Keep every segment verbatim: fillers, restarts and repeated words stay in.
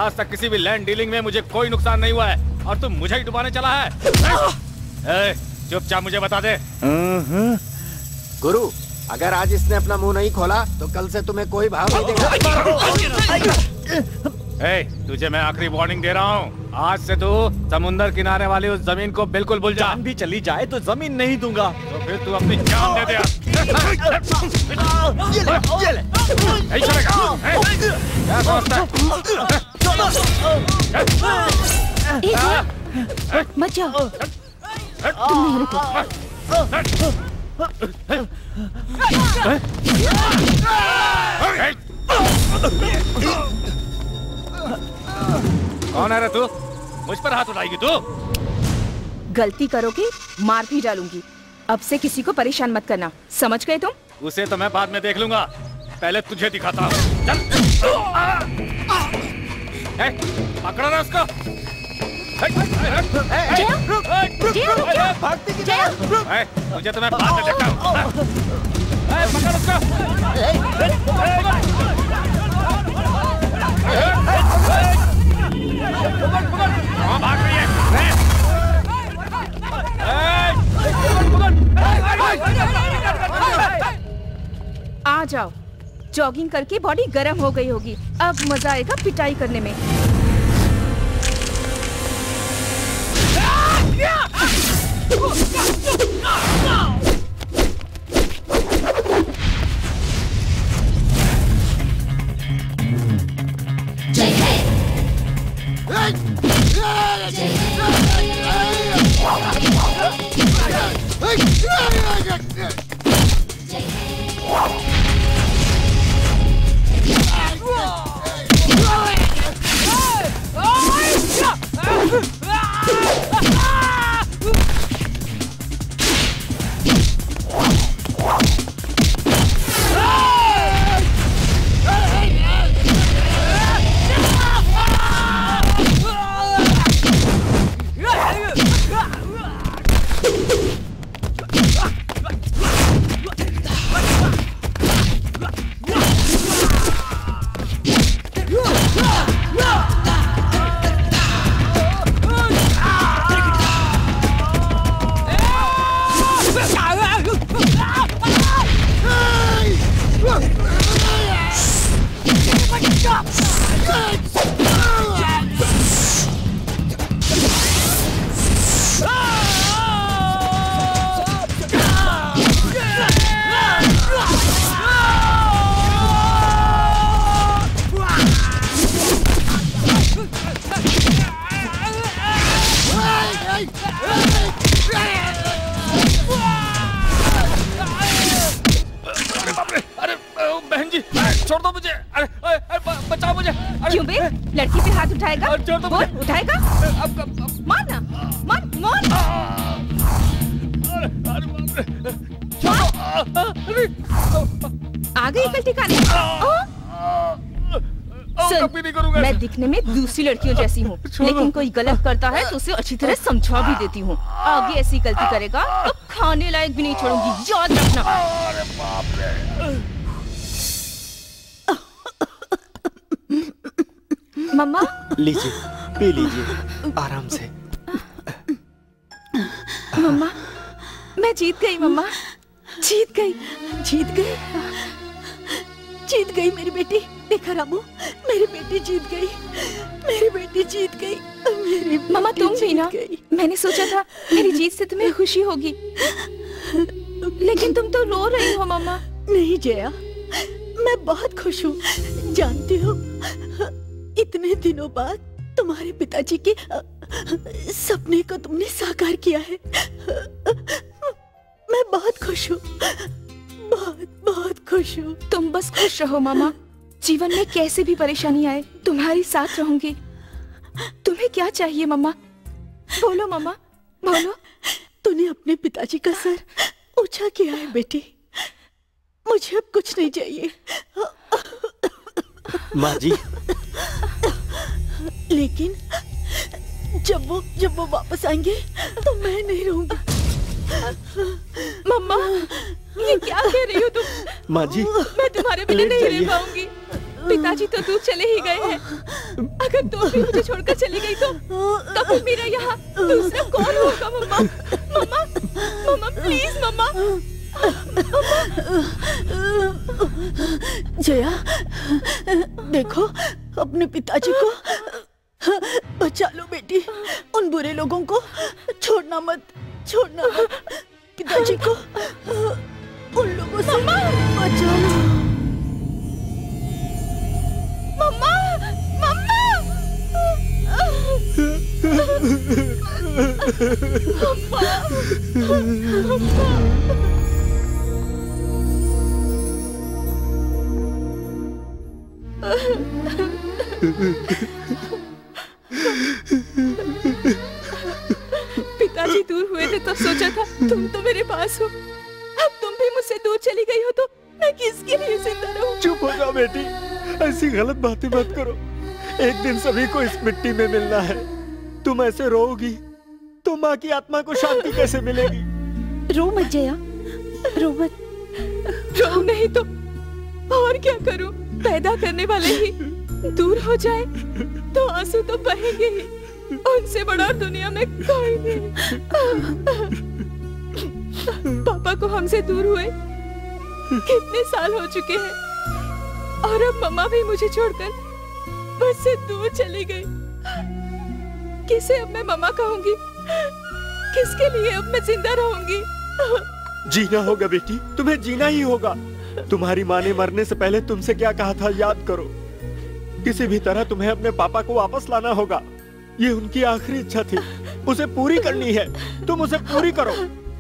आज तक किसी भी लैंड डीलिंग में मुझे कोई नुकसान नहीं हुआ है और तुम मुझे ही डुबाने चला है। चुपचाप मुझे बता दे। गुरु, अगर आज इसने अपना मुंह नहीं खोला तो कल से तुम्हें कोई भाव नहीं देगा। ए, तुझे मैं आखिरी वार्निंग दे रहा हूँ, आज से तू समुंदर किनारे वाली उस जमीन को बिल्कुल भूल जा। जान भी चली जाए तो जमीन नहीं दूंगा। तो फिर तू अपनी जान दे दे। ये ले, ये ले। नहीं चलेगा। क्या समझता है? मत जाओ। तुम नहीं रुको। कौन है रे तू? मुझ पर हाथ उठाएगी तू? गलती करोगे मार भी डालूंगी। अब से किसी को परेशान मत करना, समझ गए तुम? उसे तो मैं बाद में देख लूंगा, पहले तुझे दिखाता हूँ। चल। ए, पकड़ो ना उसको। जया, जया रुक जा। जया, मुझे तो मैं बाद में देखता हूँ। पकड़ उसको। कहाँ भाग रही है? आ जाओ। जॉगिंग करके बॉडी गर्म हो गई होगी, अब मजा आएगा पिटाई करने में। जय है। छोड़ दो मुझे। अरे, अरे बचाओ मुझे। क्यों बे? लड़की पे हाथ उठाएगा? छोड़ दो मुझे। उठाएगा? अब, अब, अब। मार ना, मार, मार। आ गई कल ठिकाने। सुन, मैं दिखने में दूसरी लड़कियों जैसी हूँ, लेकिन कोई गलत करता है तो उसे अच्छी तरह समझा भी देती हूँ। आगे ऐसी गलती करेगा तो खाने लायक भी नहीं छोड़ूंगी, याद रखना। अरे बाप रे। मम्मा, लीजिए, पी लीजिए आराम से। मम्मा, मैं जीत गई। मम्मा, जीत गई, जीत गई, जीत गई मेरी बेटी। देखा रामू, मेरी बेटी जीत गई, मेरी बेटी जीत गई, मेरी मम्मा तुम भी ना। मैंने सोचा था मेरी जीत से तुम्हें खुशी होगी, लेकिन तुम तो रो रही हो। मम्मा नहीं जया, मैं बहुत खुश हूँ। जानती हो, इतने दिनों बाद तुम्हारे पिताजी के सपने को तुमने साकार किया है। मैं बहुत खुश हूँ, बहुत बहुत खुश हूँ। तुम बस खुश रहो मामा, जीवन में कैसे भी परेशानी आए तुम्हारी साथ रहूंगी। तुम्हें क्या चाहिए मम्मा? बोलो मम्मा, बोलो। तूने अपने पिताजी का सर ऊंचा किया है बेटी, मुझे अब कुछ नहीं चाहिए। माँ जी, लेकिन जब वो जब वो वापस आएंगे तो मैं नहीं रहूंगी। मम्मा, ये क्या कह रही हो तुम? माँ जी, मैं तुम्हारे बिना नहीं रह पाऊंगी। पिताजी तो दूर चले ही गए हैं। अगर तुम भी मुझे छोड़कर चली गई तो तो फिर मेरा यहाँ दूसरा कौन होगा? मम्मा, मम्मा, मम्मा प्लीज मम्मा। जया, देखो अपने पिताजी को बचा लो बेटी। उन बुरे लोगों को छोड़ना मत, छोड़ना मत। पिताजी को उन लोगों से बचा लो। मम्मा, मम्मा, पिताजी दूर हुए थे तब सोचा था तुम तो मेरे पास हो। अब तुम भी मुझसे दूर चली गई हो तो मैं किसके लिए जिंदा रहूं? चुप हो जाओ बेटी, ऐसी गलत बातें मत करो। एक दिन सभी को इस मिट्टी में मिलना है। तुम ऐसे रोओगी तो माँ की आत्मा को शांति कैसे मिलेगी? रो मत जया, रो मत। रो नहीं तो और क्या करूं? पैदा करने वाले ही दूर हो जाए तो आंसू तो बहेंगे ही। उनसे बड़ा दुनिया में कोई नहीं। पापा को हमसे दूर हुए कितने साल हो चुके हैं और अब मम्मा भी मुझे छोड़कर मुझसे दूर चली गई। किसे अब मैं मम्मा कहूंगी? किसके लिए अब मैं जिंदा रहूंगी? जीना होगा बेटी, तुम्हें जीना ही होगा। तुम्हारी माँ ने मरने से पहले तुमसे क्या कहा था याद करो। किसी भी तरह तुम्हें अपने पापा को वापस लाना होगा। ये उनकी आखिरी इच्छा थी, उसे पूरी करनी है। तुम उसे पूरी करो।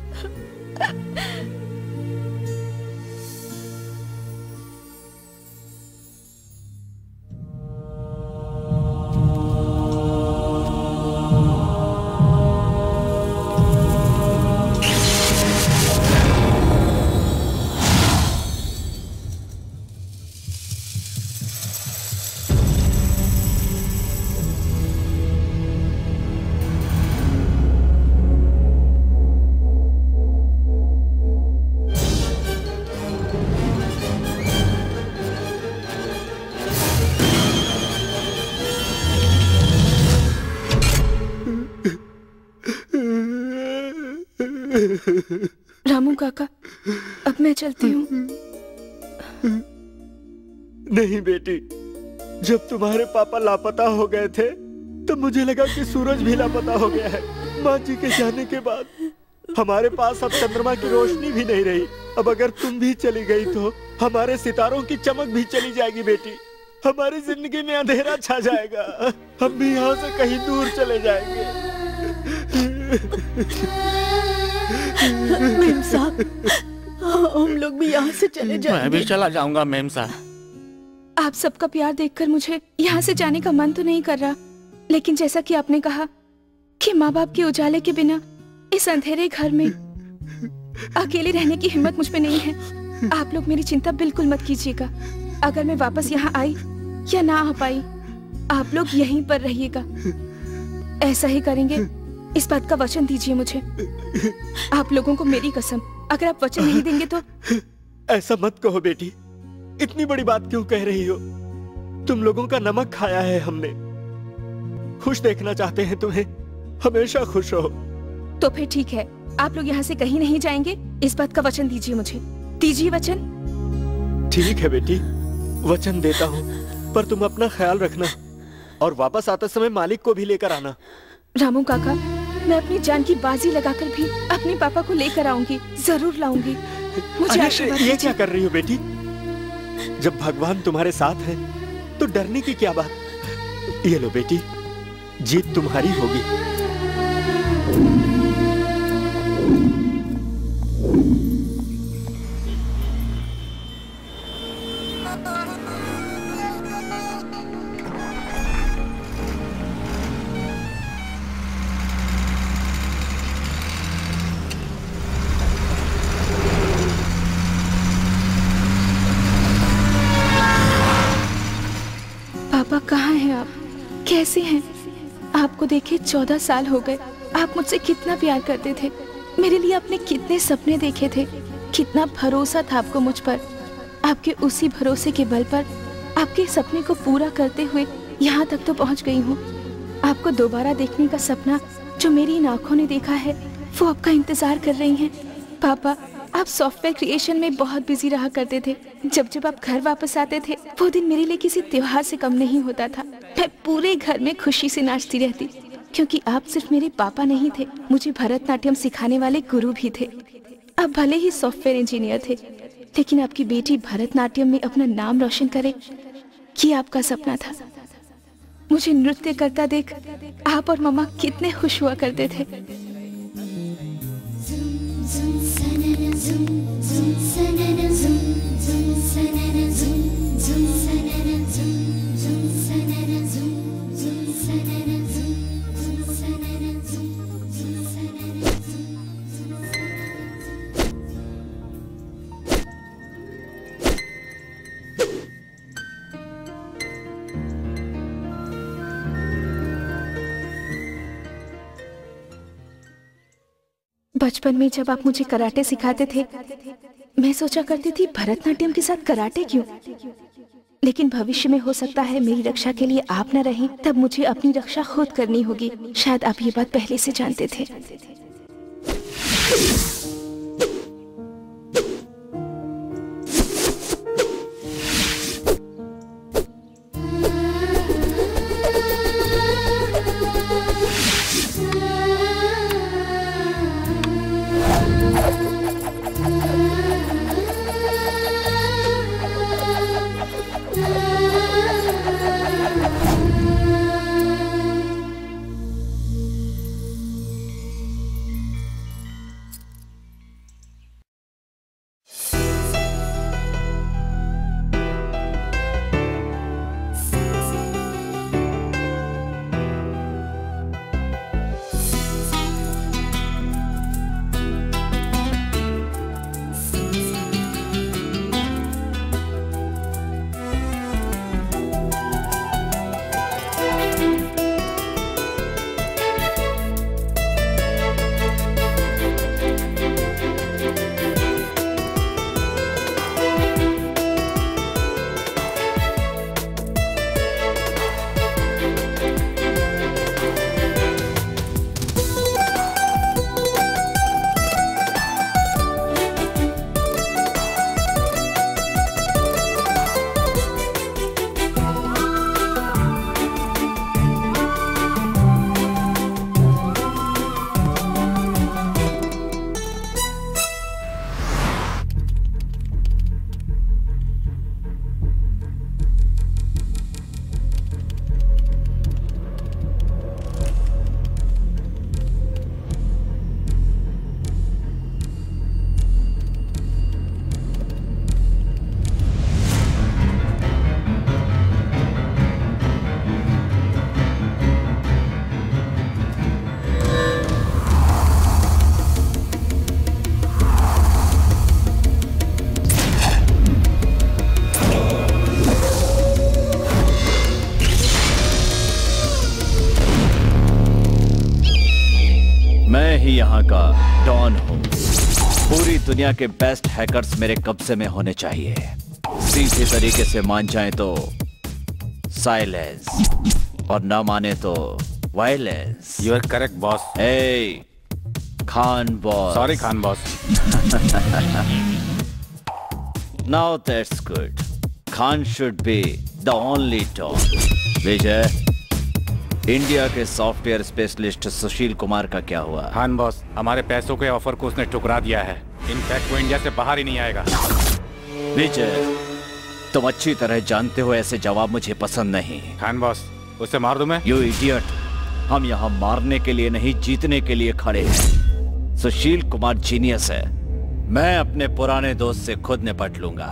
रामू काका, अब मैं चलती हूँ। नहीं बेटी, जब तुम्हारे पापा लापता हो गए थे तो मुझे लगा कि सूरज भी लापता हो गया है। माँ जी के जाने के बाद हमारे पास अब चंद्रमा की रोशनी भी नहीं रही। अब अगर तुम भी चली गई तो हमारे सितारों की चमक भी चली जाएगी बेटी। हमारी जिंदगी में अंधेरा छा जाएगा। हम भी यहाँ से कहीं दूर चले जाएंगे। मेम साहब, हम लोग भी यहाँ से चले जाएंगे। मैं भी चला जाऊंगा मेम साहब। आप सबका प्यार देखकर मुझे यहाँ से जाने का मन तो नहीं कर रहा, लेकिन जैसा कि आपने कहा कि माँ बाप के उजाले के बिना इस अंधेरे घर में अकेले रहने की हिम्मत मुझ में नहीं है। आप लोग मेरी चिंता बिल्कुल मत कीजिएगा। अगर मैं वापस यहाँ आई या ना आ पाई, आप लोग यहीं पर रहिएगा। ऐसा ही करेंगे, इस बात का वचन दीजिए मुझे। आप लोगों को मेरी कसम, अगर आप वचन नहीं देंगे तो। ऐसा मत कहो बेटी, इतनी बड़ी बात क्यों कह रही हो? तुम लोगों का नमक खाया है हमने। खुश देखना चाहते हैं तुम्हें, हमेशा खुश हो। तो फिर ठीक है, आप लोग यहाँ से कहीं नहीं जाएंगे, इस बात का वचन दीजिए मुझे। दीजिए वचन। ठीक है बेटी, वचन देता हूँ, पर तुम अपना ख्याल रखना और वापस आते समय मालिक को भी लेकर आना। रामू काका, मैं अपनी जान की बाजी लगाकर भी अपने पापा को लेकर आऊंगी, जरूर लाऊंगी। मुझे आशीर्वाद ये क्या कर रही हो बेटी? जब भगवान तुम्हारे साथ है तो डरने की क्या बात। ये लो बेटी, जीत तुम्हारी होगी। पापा कहाँ हैं आप? कैसे हैं? आपको देखे चौदह साल हो गए। आप मुझसे कितना प्यार करते थे, मेरे लिए आपने कितने सपने देखे थे, कितना भरोसा था आपको मुझ पर। आपके उसी भरोसे के बल पर आपके सपने को पूरा करते हुए यहाँ तक तो पहुँच गई हूँ। आपको दोबारा देखने का सपना जो मेरी इन आँखों ने देखा है वो आपका इंतजार कर रही हैं। पापा, आप सॉफ्टवेयर क्रिएशन में बहुत बिजी रहा करते थे। जब जब आप घर वापस आते थे वो दिन मेरे लिए किसी त्योहार से कम नहीं होता था। मैं पूरे घर में खुशी से नाचती रहती, क्योंकि आप सिर्फ मेरे पापा नहीं थे, मुझे भरतनाट्यम सिखाने वाले गुरु भी थे। आप भले ही सॉफ्टवेयर इंजीनियर थे, लेकिन आपकी बेटी भरतनाट्यम में अपना नाम रोशन करे, ये आपका सपना था। मुझे नृत्य करता देख आप और मम्मा कितने खुश हुआ करते थे। बचपन में जब आप मुझे कराटे सिखाते थे, मैं सोचा करती थी भरतनाट्यम के साथ कराटे क्यों? लेकिन भविष्य में हो सकता है मेरी रक्षा के लिए आप न रहें, तब मुझे अपनी रक्षा खुद करनी होगी। शायद आप ये बात पहले से जानते थे। यहाँ का डॉन हूँ। पूरी दुनिया के बेस्ट हैकर्स मेरे कब्जे में होने चाहिए। सीधे तरीके से मान जाए तो साइलेंस, और ना माने तो violence. You are correct boss. ए Khan boss. Sorry Khan boss. Now that's good. Khan should be the only don. Vijay, India के सॉफ्टवेयर स्पेशलिस्ट सुशील कुमार का क्या हुआ? खान बॉस, हमारे पैसों के ऑफर को उसने ठुकरा दिया है। इनफैक्ट वो इंडिया से बाहर ही नहीं आएगा। विजय, तुम अच्छी तरह जानते हो ऐसे जवाब मुझे पसंद नहीं। खान बॉस, उसे मार दूं मैं? यू इडियट, हम यहाँ मारने के लिए नहीं जीतने के लिए खड़े हैं। सुशील कुमार जीनियस है। मैं अपने पुराने दोस्त से खुद निपट लूंगा।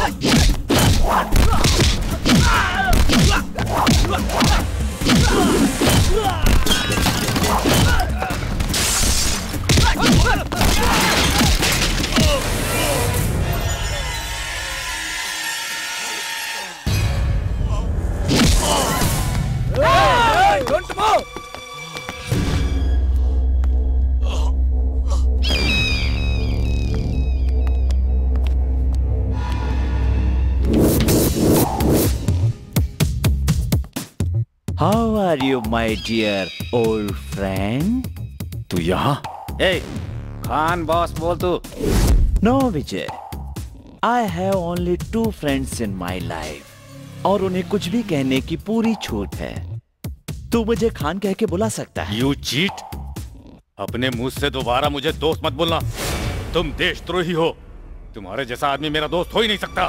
How are you, my dear old friend? तू यहाँ? ए, खान बॉस बोल तू। No, Vijay. I have only two friends in my life. और उन्हें कुछ भी कहने की पूरी छूट है। तू मुझे खान कह के बुला सकता है। You cheat! अपने मुंह से दोबारा मुझे दोस्त मत बोलना। तुम देशद्रोही हो। तुम्हारे जैसा आदमी मेरा दोस्त हो ही नहीं सकता।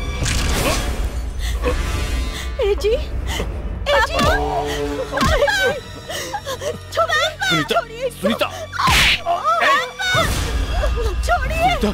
ए जी, ए जी, सुनीता, सुनीता, छोड़िए,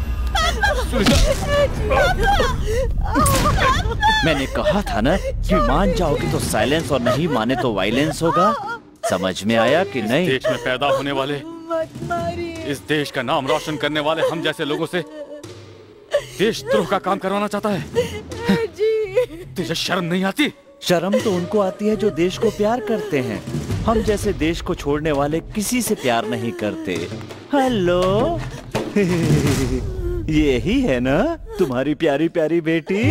मैंने कहा था ना कि मान जाओगे तो साइलेंस और नहीं माने तो वायलेंस होगा। समझ में आया कि नहीं? इस देश में पैदा होने वाले, इस देश का नाम रोशन करने वाले हम जैसे लोगों से देशद्रोह का काम करवाना चाहता है। तुझे शर्म नहीं आती? शर्म तो उनको आती है जो देश को प्यार करते हैं। हम जैसे देश को छोड़ने वाले किसी से प्यार नहीं करते। हेलो यही है ना तुम्हारी प्यारी प्यारी बेटी?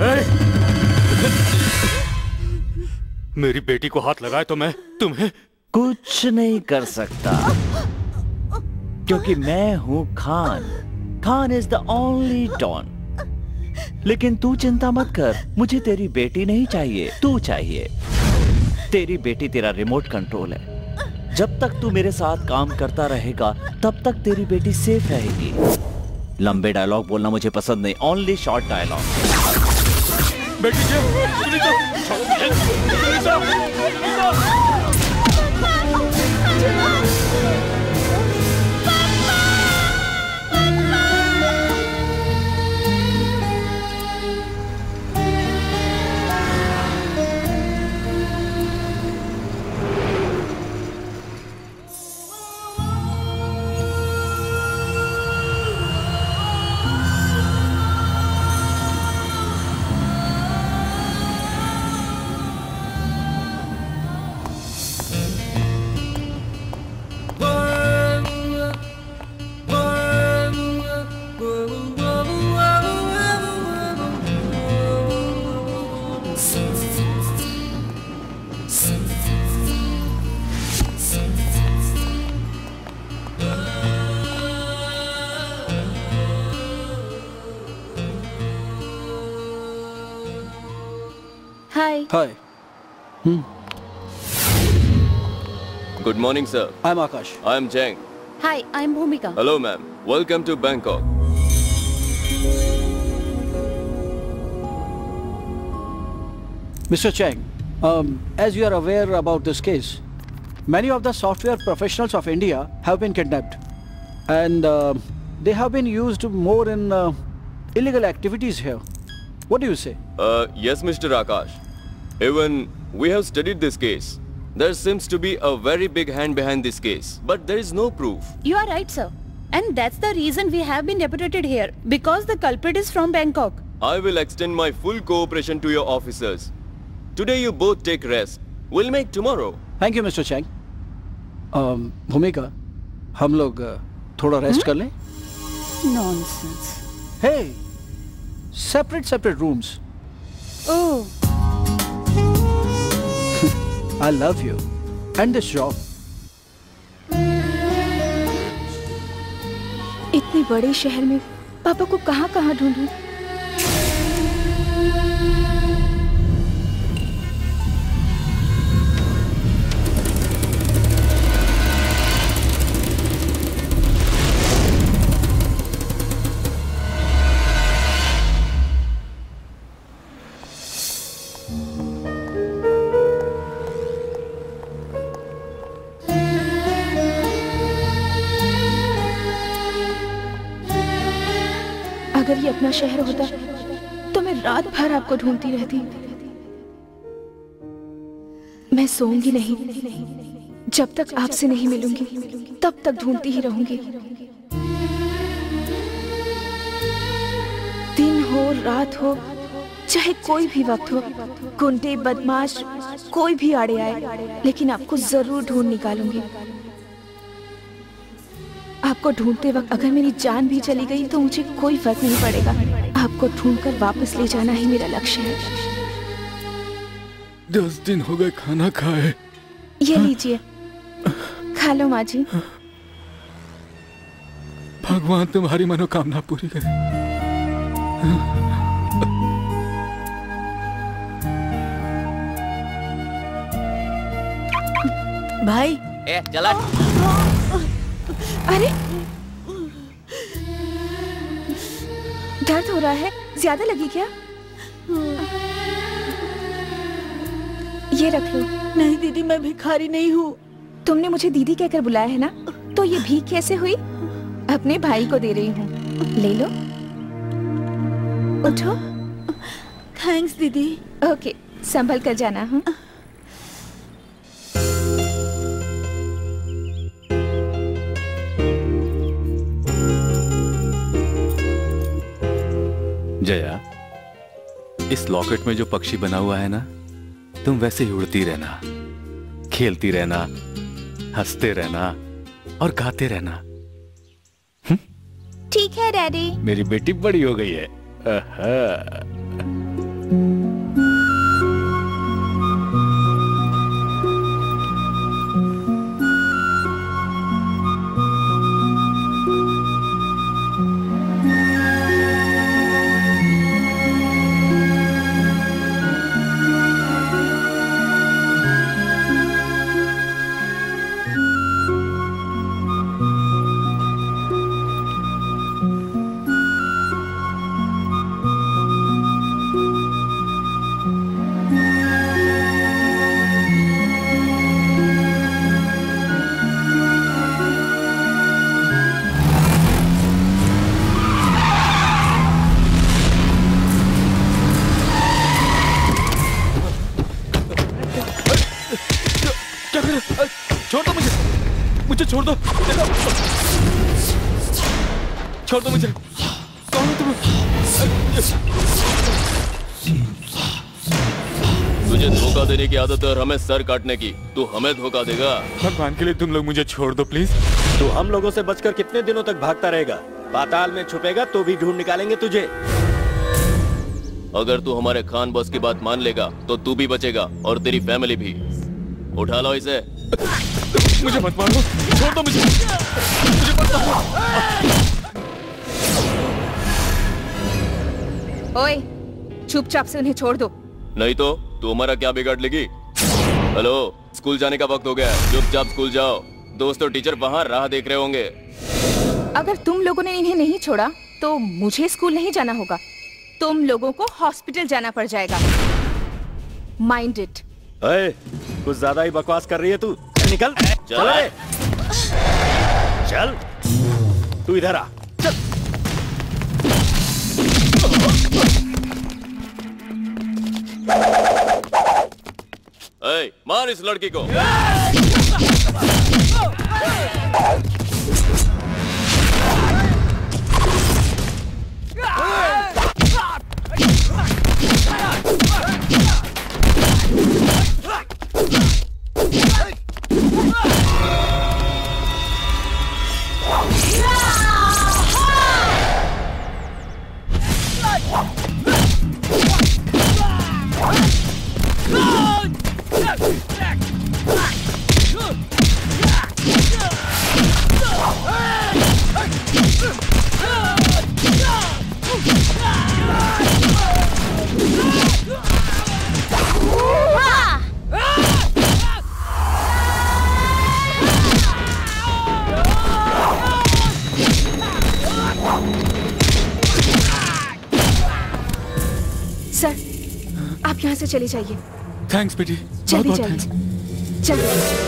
मेरी बेटी को हाथ लगाए तो मैं तुम्हें कुछ नहीं कर सकता, क्योंकि मैं हूं Khan. Khan is the only don. लेकिन तू चिंता मत कर, मुझे तेरी बेटी नहीं चाहिए, तू चाहिए। तेरी बेटी तेरा रिमोट कंट्रोल है। जब तक तू मेरे साथ काम करता रहेगा तब तक तेरी बेटी सेफ रहेगी। लंबे डायलॉग बोलना मुझे पसंद नहीं, ओनली शॉर्ट डायलॉग। बेटी जी, Sunita, Sunita, Sunita. Hi. Hi. Hmm. Good morning, sir. I'm Akash. I'm Jay. Hi, I'm Bhumika. Hello, ma'am. Welcome to Bangkok. Mister Chang, um, as you are aware about this case, many of the software professionals of India have been kidnapped, and uh, they have been used more in uh, illegal activities here. What do you say? Uh, yes, Mister Akash. Even we have studied this case. There seems to be a very big hand behind this case, but there is no proof. You are right, sir. And that's the reason we have been deputed here, because the culprit is from Bangkok. I will extend my full cooperation to your officers. Today you both take rest. We'll make tomorrow. Thank you, Mister Chang. Um, Bhumika, हम लोग uh, थोड़ा rest कर लें? Nonsense. Hey, separate separate rooms. Oh. I love you and this job. इतने बड़े शहर में पापा को कहाँ कहाँ ढूंढूं? अगर ये अपना शहर होता तो मैं रात भर आपको ढूंढती रहती। मैं सोऊंगी नहीं जब तक आपसे नहीं मिलूंगी, तब तक ढूंढती ही रहूंगी। दिन हो रात हो चाहे कोई भी वक्त हो, गुंडे बदमाश कोई भी आड़े आए, लेकिन आपको जरूर ढूंढ निकालूंगी। आपको ढूंढते वक्त अगर मेरी जान भी चली गई तो मुझे कोई फर्क नहीं पड़ेगा। आपको ढूंढकर वापस ले जाना ही मेरा लक्ष्य है। दस दिन हो गए खाना खाए। ये लीजिए, खा लो माँ जी। भगवान तुम्हारी मनोकामना पूरी करे। भाई ए, चला। अरे दर्द हो रहा है, ज्यादा लगी क्या? ये रख लो। नहीं दीदी, मैं भिखारी नहीं हूँ। तुमने मुझे दीदी कहकर बुलाया है ना, तो ये भीख कैसे हुई? अपने भाई को दे रही हूँ, ले लो। उठो। थैंक्स दीदी। ओके, संभल कर जाना। हाँ जया, इस लॉकेट में जो पक्षी बना हुआ है ना, तुम वैसे ही उड़ती रहना, खेलती रहना, हंसते रहना और गाते रहना। ठीक है डैडी। मेरी बेटी बड़ी हो गई है। छोड़ दो, छोड़ दो मुझे। कौन हो तुम? तुझे धोखा देने की आदत है और हमें सर काटने की। तू हमें धोखा देगा? भगवान के लिए तुम लोग मुझे छोड़ दो प्लीज। तू हम लोगों से बचकर कितने दिनों तक भागता रहेगा? पाताल में छुपेगा तो भी ढूंढ निकालेंगे तुझे। अगर तू हमारे खान बॉस की बात मान लेगा तो तू भी बचेगा और तेरी फैमिली भी। उठा लो इसे। मुझे मत मारो, छोड़ दो मुझे, मुझे मत मारो। ओए, चुपचाप से उन्हें छोड़ दो। नहीं तो तू हमारा क्या बिगाड़ लेगी? हेलो, स्कूल जाने का वक्त हो गया है, चुपचाप स्कूल जाओ। दोस्त और टीचर बाहर राह देख रहे होंगे। अगर तुम लोगों ने इन्हें नहीं छोड़ा तो मुझे स्कूल नहीं जाना होगा, तुम लोगों को हॉस्पिटल जाना पड़ जाएगा। Mind it. अरे, कुछ ज्यादा ही बकवास कर रही है तू। निकल, चल रे। चल, तू इधर आ। चल। ए, मार इस लड़की को। सर, आप यहाँ से चले जाइए। थैंक्स बेटी, जल्दी बहुत बहुत जल्दी थैंक्स। जल्दी।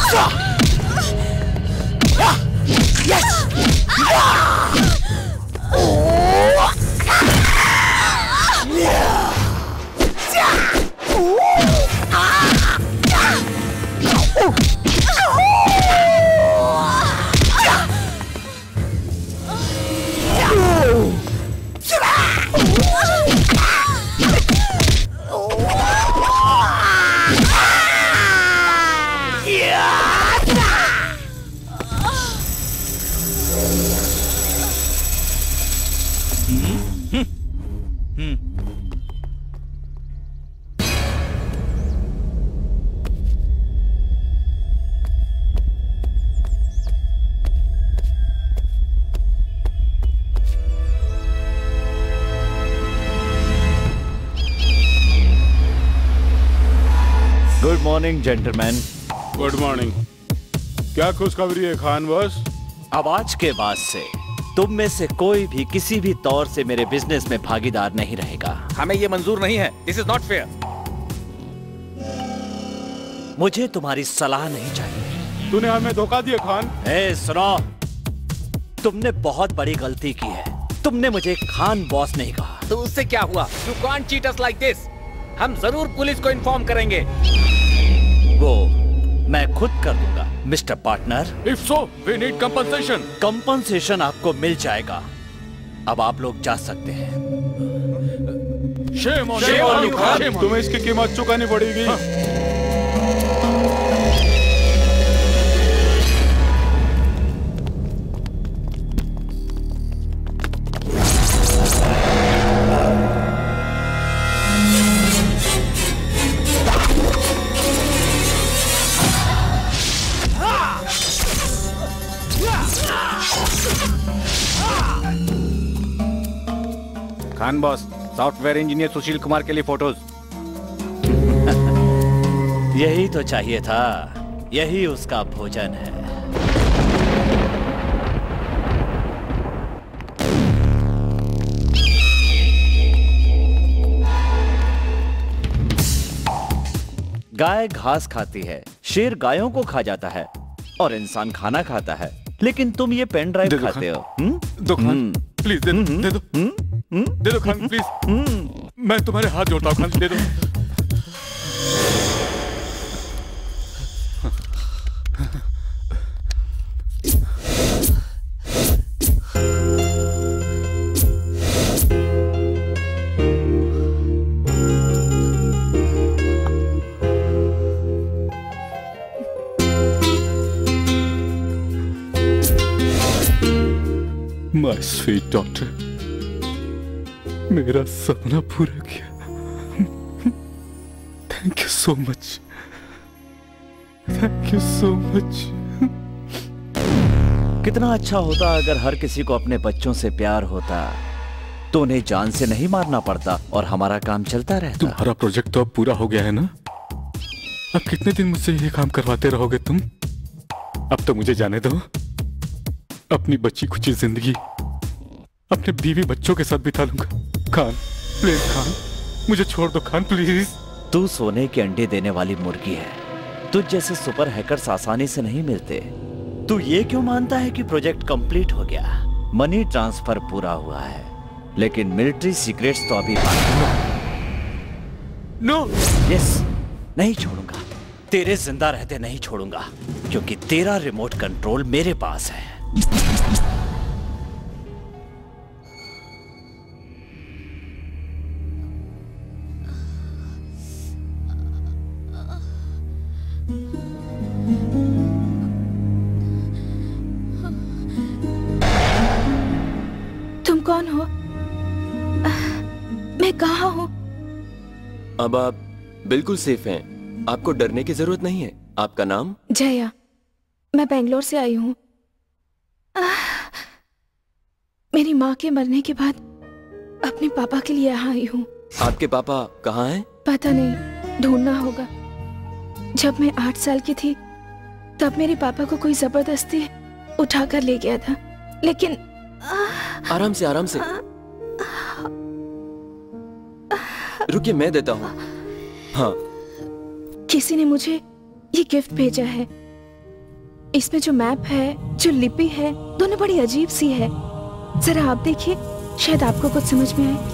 Good morning gentleman. Good morning. क्या खुशखबरी है खान बॉस? अब आज के बाद से तुम में से कोई भी किसी भी तौर से मेरे बिजनेस में भागीदार नहीं रहेगा। हमें ये मंजूर नहीं है। This is not fair. मुझे तुम्हारी सलाह नहीं चाहिए। तूने हमें धोखा दिया खान। ए, सुनो, तुमने बहुत बड़ी गलती की है। तुमने मुझे खान बॉस नहीं कहा। तो उससे क्या हुआ? You can't cheat us like this. हम जरूर पुलिस को इन्फॉर्म करेंगे। वो मैं खुद कर दूंगा mister partner. If so we need compensation. Compensation आपको मिल जाएगा। अब आप लोग जा सकते हैं। Shame on you Khan. तुम्हें इसकी कीमत चुकानी पड़ेगी। हाँ। Khan boss, software engineer Sushil Kumar के लिए फोटोज। यही तो चाहिए था। यही उसका भोजन है। गाय घास खाती है, शेर गायों को खा जाता है और इंसान खाना खाता है। लेकिन तुम ये पेन ड्राइव खाते हो। दो खान, प्लीज दे, दे दो। दे दो खान, प्लीज। मैं तुम्हारे हाथ जोड़ता हूँ खान, दे दो। My sweet daughter, मेरा सपना पूरा किया। Thank you so much. Thank you so much. कितना अच्छा होता अगर हर किसी को अपने बच्चों से प्यार होता, तो उन्हें जान से नहीं मारना पड़ता और हमारा काम चलता रहता। तुम्हारा प्रोजेक्ट तो अब पूरा हो गया है ना? अब कितने दिन मुझसे ये काम करवाते रहोगे तुम? अब तो मुझे जाने दो। अपनी बच्ची खुची जिंदगी अपने बीवी बच्चों के साथ बिता लूंगा। खान प्लीज, खान मुझे छोड़ दो खान प्लीज। तू सोने के अंडे देने वाली मुर्गी है। तुझ जैसे सुपर हैकर्स आसानी से नहीं मिलते। तू ये क्यों मानता है कि प्रोजेक्ट कंप्लीट हो गया? मनी ट्रांसफर पूरा हुआ है, लेकिन मिलिट्री सीक्रेट्स तो अभी बाकी। नो यस, नहीं छोड़ूंगा। तेरे जिंदा रहते नहीं छोड़ूंगा, क्योंकि तेरा रिमोट कंट्रोल मेरे पास है। तुम कौन हो? मैं कहाँ हूँ? अब आप बिल्कुल सेफ हैं। आपको डरने की जरूरत नहीं है। आपका नाम? जया। मैं बेंगलोर से आई हूँ। मेरी माँ के मरने के बाद अपने पापा के लिए यहाँ आई हूँ। आपके पापा कहाँ हैं? पता नहीं, ढूंढना होगा। जब मैं आठ साल की थी तब मेरे पापा को कोई जबरदस्ती उठा कर ले गया था, लेकिन आराम से आराम से रुकिए, मैं देता हूँ। हाँ, किसी ने मुझे ये गिफ्ट भेजा है। इसमें जो मैप है, जो लिपि है, दोनों बड़ी अजीब सी है। जरा आप देखिए, शायद आपको कुछ समझ में आए।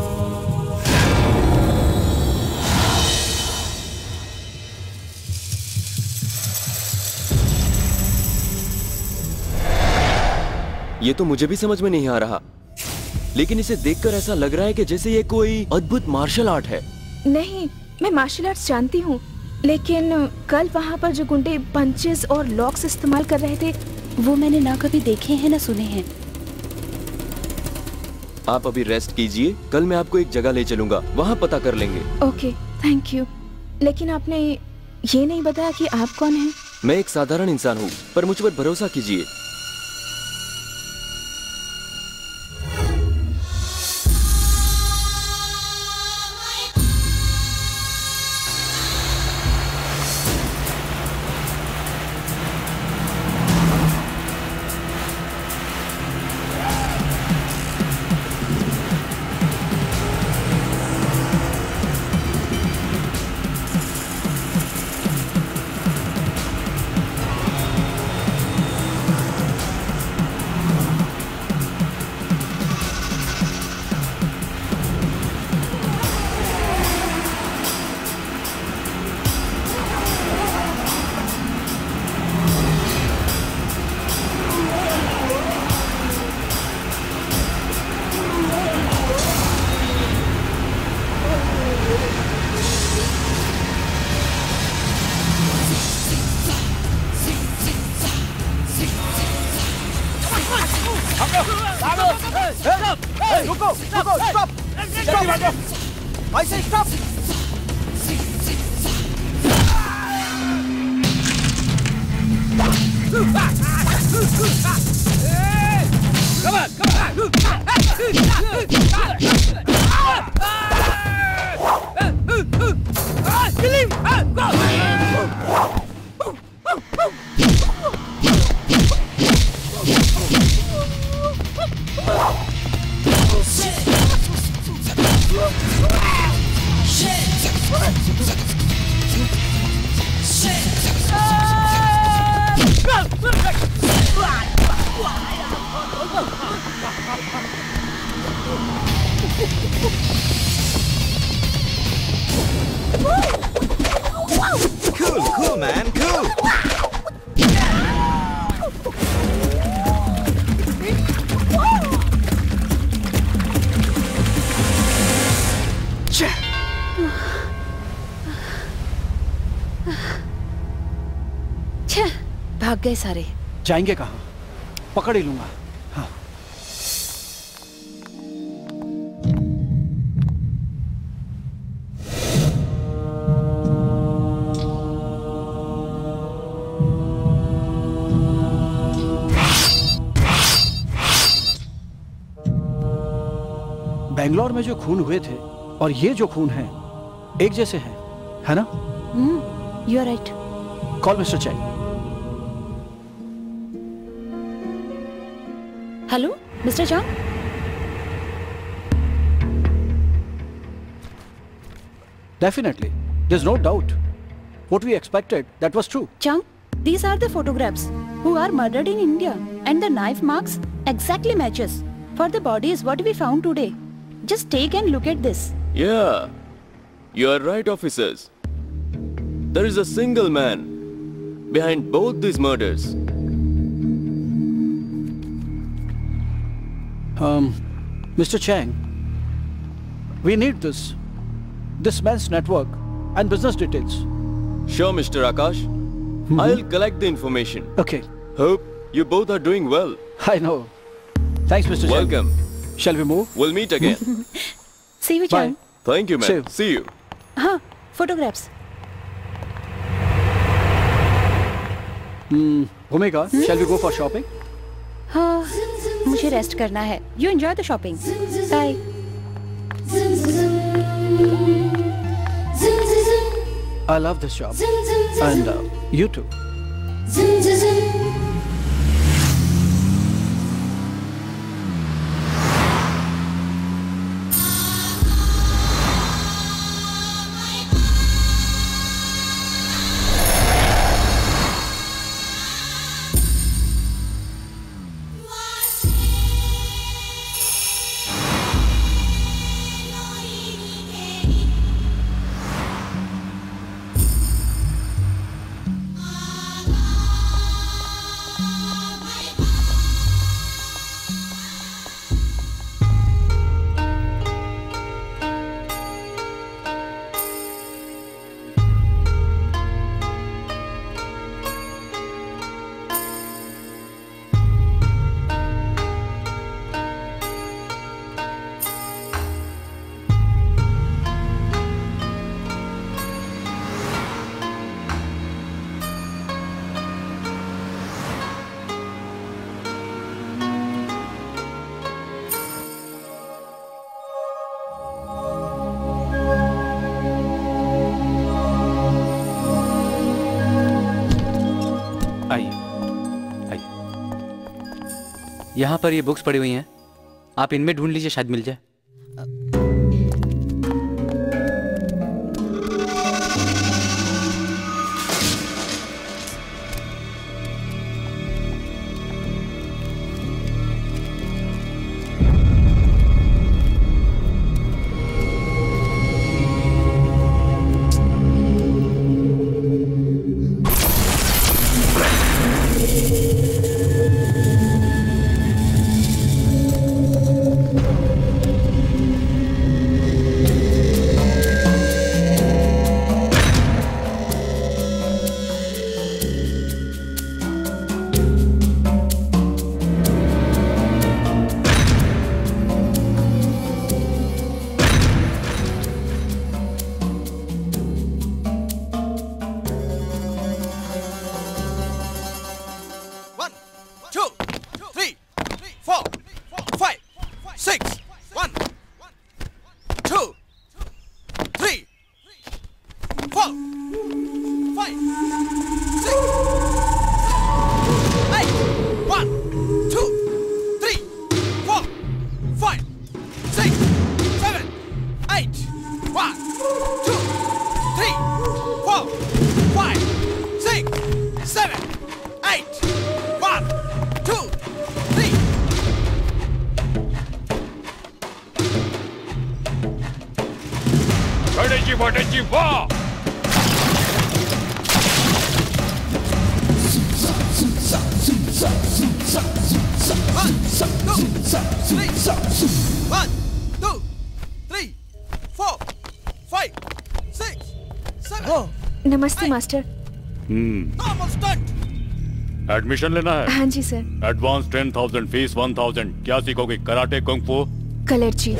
ये तो मुझे भी समझ में नहीं आ रहा, लेकिन इसे देखकर ऐसा लग रहा है कि जैसे ये कोई अद्भुत मार्शल आर्ट है। नहीं, मैं मार्शल आर्ट्स जानती हूँ, लेकिन कल वहाँ पर जो गुंडे पंचेस और लॉक्स इस्तेमाल कर रहे थे, वो मैंने ना कभी देखे हैं ना सुने हैं। आप अभी रेस्ट कीजिए, कल मैं आपको एक जगह ले चलूंगा, वहाँ पता कर लेंगे। Okay, thank you. लेकिन आपने ये नहीं बताया कि आप कौन हैं? मैं एक साधारण इंसान हूँ, पर मुझ पर भरोसा कीजिए। Cool, cool, man, cool. भाग गए सारे। जाएंगे कहाँ? पकड़ ही लूंगा। हाँ। बेंगलोर में जो खून हुए थे और ये जो खून है एक जैसे हैं, है ना? You are right. Call mister Chang. Hello mister Chang. Definitely, there's no doubt. What we expected, that was true. Chang, these are the photographs who are murdered in India, and the knife marks exactly matches for the bodies what we found today. Just take and look at this. Yeah, you are right, officers. There is a single man behind both these murders. Um, Mister Chang, we need this, this man's network and business details. Sure, Mister Akash. Mm-hmm. I'll collect the information. Okay. Hope you both are doing well. I know. Thanks, Mister Chang. Welcome. Shall we move? We'll meet again. See you, Chang. Bye. Thank you, man. See you. See you. Huh, photographs. Hmm, Bhumika, hmm? Shall we go for shopping? हाँ, मुझे rest करना है। You enjoy the shopping. Bye. I love this job. And uh, you too. आइए आइए, यहाँ पर ये books पड़ी हुई हैं, आप इनमें ढूंढ लीजिए, शायद मिल जाए। नमस्ते मास्टर। हम्म एडमिशन लेना है? हाँ जी sir. Advance ten thousand, fees one thousand. क्या सीखोगे? Karate, kung fu? Kalarchi.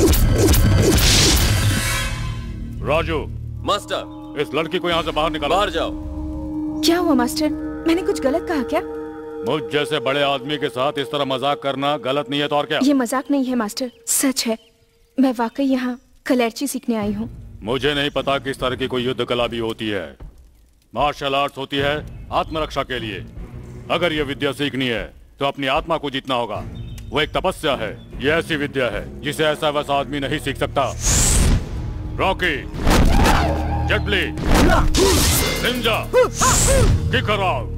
Raju. Master. इस लड़की को यहाँ से बाहर निकालो। बाहर जाओ। क्या हुआ मास्टर? मैंने कुछ गलत कहा क्या? मुझ जैसे बड़े आदमी के साथ इस तरह मजाक करना गलत नहीं है तो और क्या? ये मजाक नहीं है मास्टर, सच है। मैं वाकई यहाँ कलर्ची सीखने आई हूँ। मुझे नहीं पता किस तरह की कोई युद्ध कला भी होती है। मार्शल आर्ट्स होती है आत्मरक्षा के लिए। अगर ये विद्या सीखनी है तो अपनी आत्मा को जीतना होगा। वो एक तपस्या है। ये ऐसी विद्या है जिसे ऐसा वैसा आदमी नहीं सीख सकता। Rocky, Jet Li, ninja, kick her out.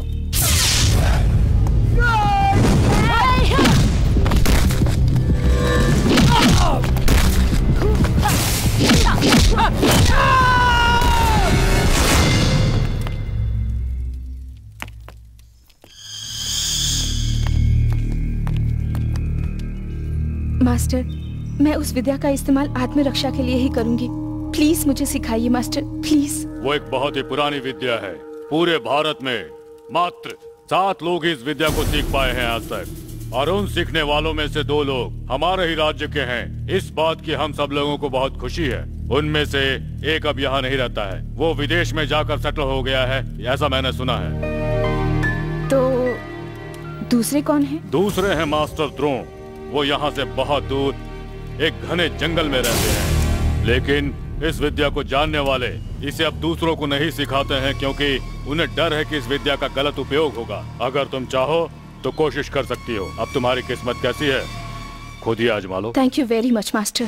Master, मैं उस विद्या का इस्तेमाल आत्मरक्षा के लिए ही करूंगी। प्लीज मुझे सिखाइए मास्टर, प्लीज। वो एक बहुत ही पुरानी विद्या है। पूरे भारत में मात्र सात लोग इस विद्या को सीख पाए हैं आज तक, और उन सीखने वालों में से दो लोग हमारे ही राज्य के हैं। इस बात की हम सब लोगों को बहुत खुशी है। उनमें से एक अब यहाँ नहीं रहता है, वो विदेश में जाकर सेटल हो गया है, ऐसा मैंने सुना है। तो दूसरे कौन हैं? दूसरे हैं मास्टर द्रोण। वो यहाँ से बहुत दूर एक घने जंगल में रहते हैं, लेकिन इस विद्या को जानने वाले इसे अब दूसरों को नहीं सिखाते हैं, क्योंकि उन्हें डर है कि इस विद्या का गलत उपयोग होगा। अगर तुम चाहो तो कोशिश कर सकती हो। अब तुम्हारी किस्मत कैसी है खुद ही आजमा लो। Thank you very much master.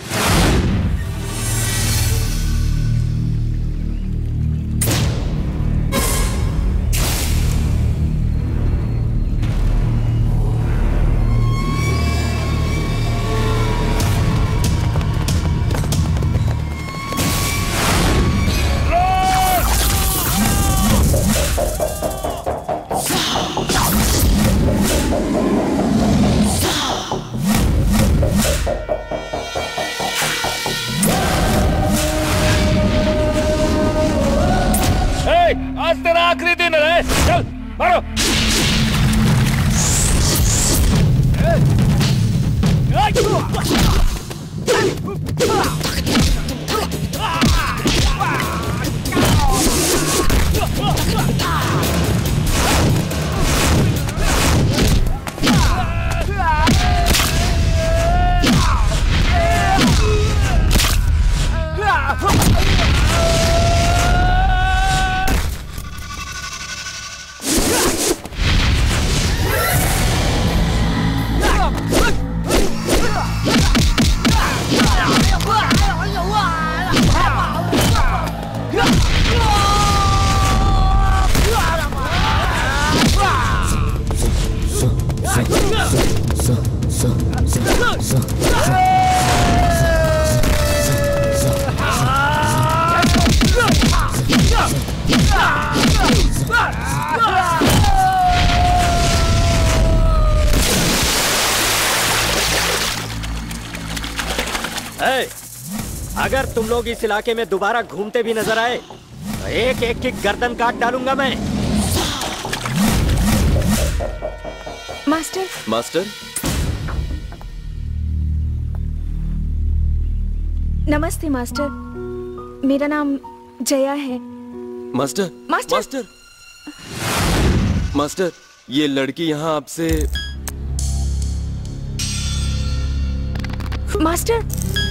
आज तेरा आखिरी दिन है, चल मारो। ए, अगर तुम लोग इस इलाके में दोबारा घूमते भी नजर आए तो एक एक की गर्दन काट डालूंगा मैं। मास्टर मास्टर नमस्ते मास्टर, मेरा नाम जया है। मास्टर मास्टर मास्टर मास्टर ये लड़की यहाँ आपसे। मास्टर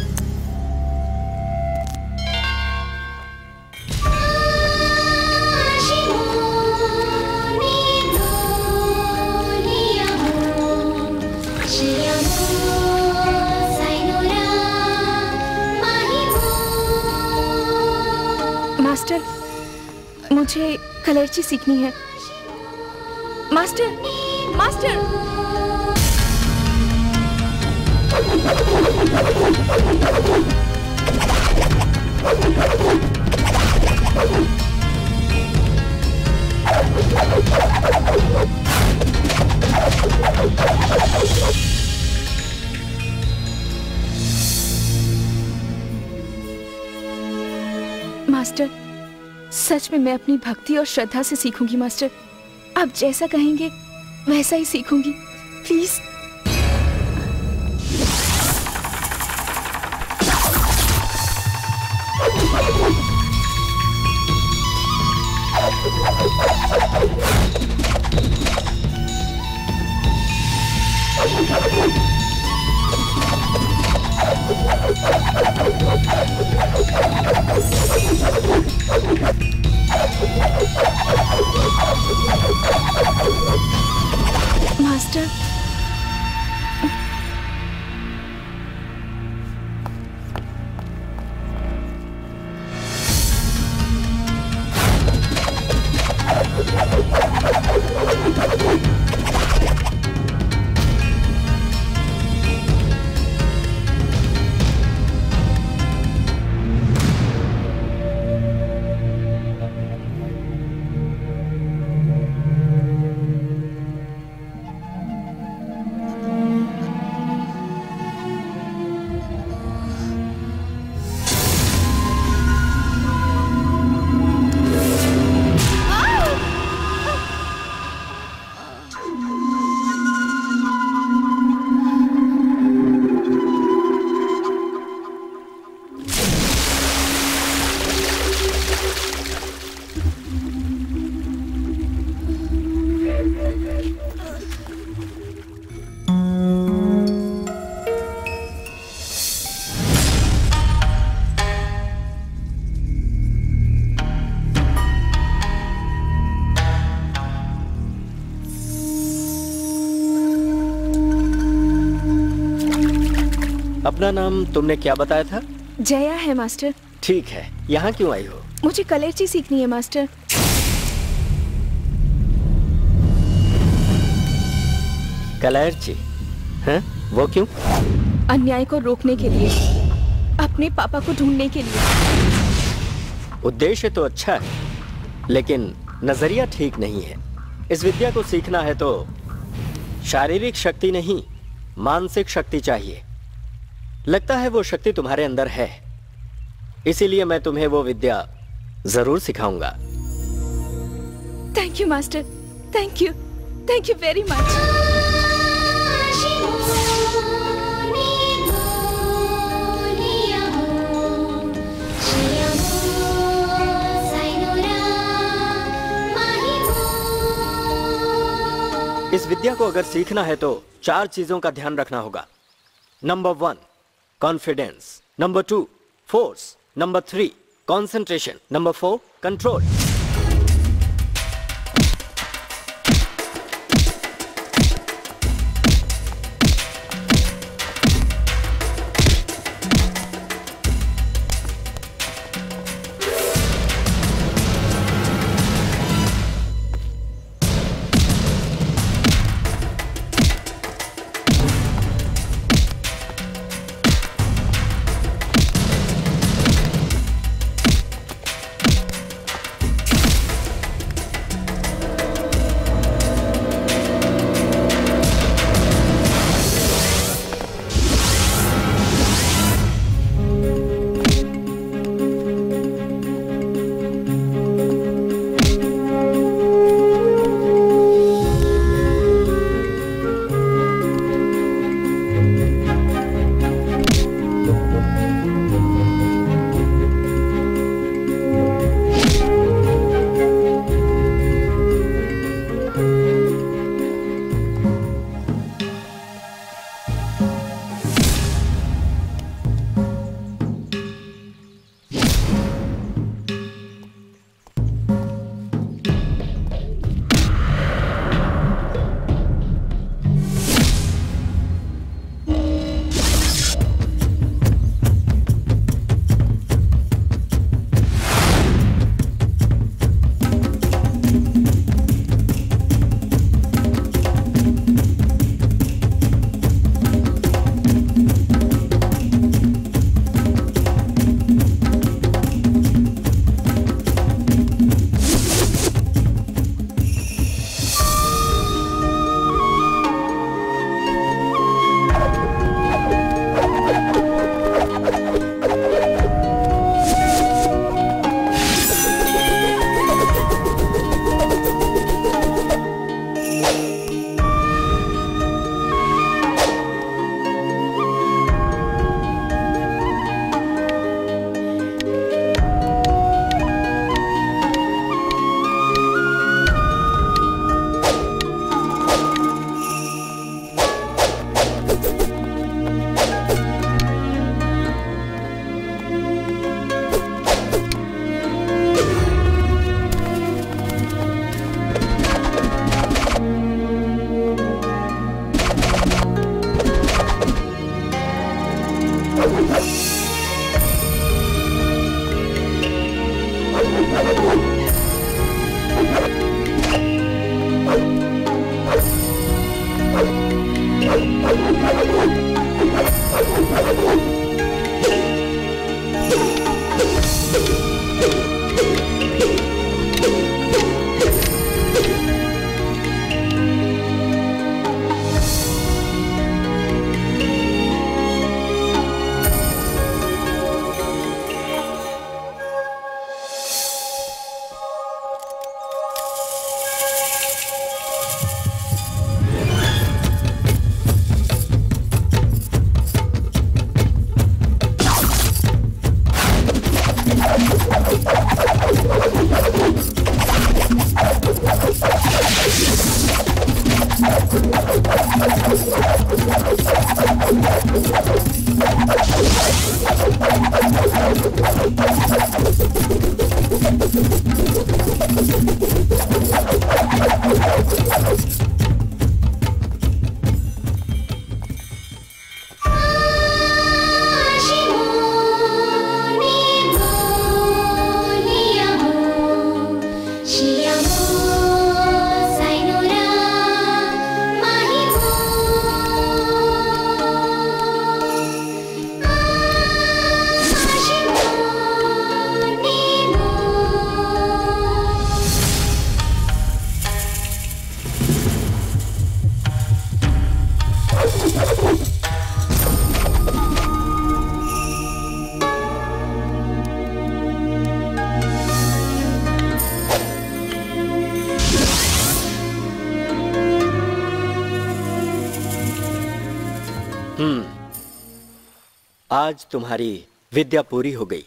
मास्टर मुझे कलर्ची सीखनी है। मास्टर मास्टर मास्टर सच में मैं अपनी भक्ति और श्रद्धा से सीखूंगी मास्टर। आप जैसा कहेंगे वैसा ही सीखूंगी, प्लीज। मास्टर अपना नाम तुमने क्या बताया था? जया है मास्टर। ठीक है, यहाँ क्यों आई हो? मुझे कलर्ची सीखनी है मास्टर। कलर्ची? हैं? वो क्यों? अन्याय को रोकने के लिए, अपने पापा को ढूंढने के लिए। उद्देश्य तो अच्छा है, लेकिन नजरिया ठीक नहीं है। इस विद्या को सीखना है तो शारीरिक शक्ति नहीं, मानसिक शक्ति चाहिए। लगता है वो शक्ति तुम्हारे अंदर है, इसीलिए मैं तुम्हें वो विद्या जरूर सिखाऊंगा। Thank you master, thank you, thank you very much. इस विद्या को अगर सीखना है तो चार चीजों का ध्यान रखना होगा। Number one, confidence. Number two, force. Number three, concentration. Number four, control. आज तुम्हारी विद्या पूरी हो गई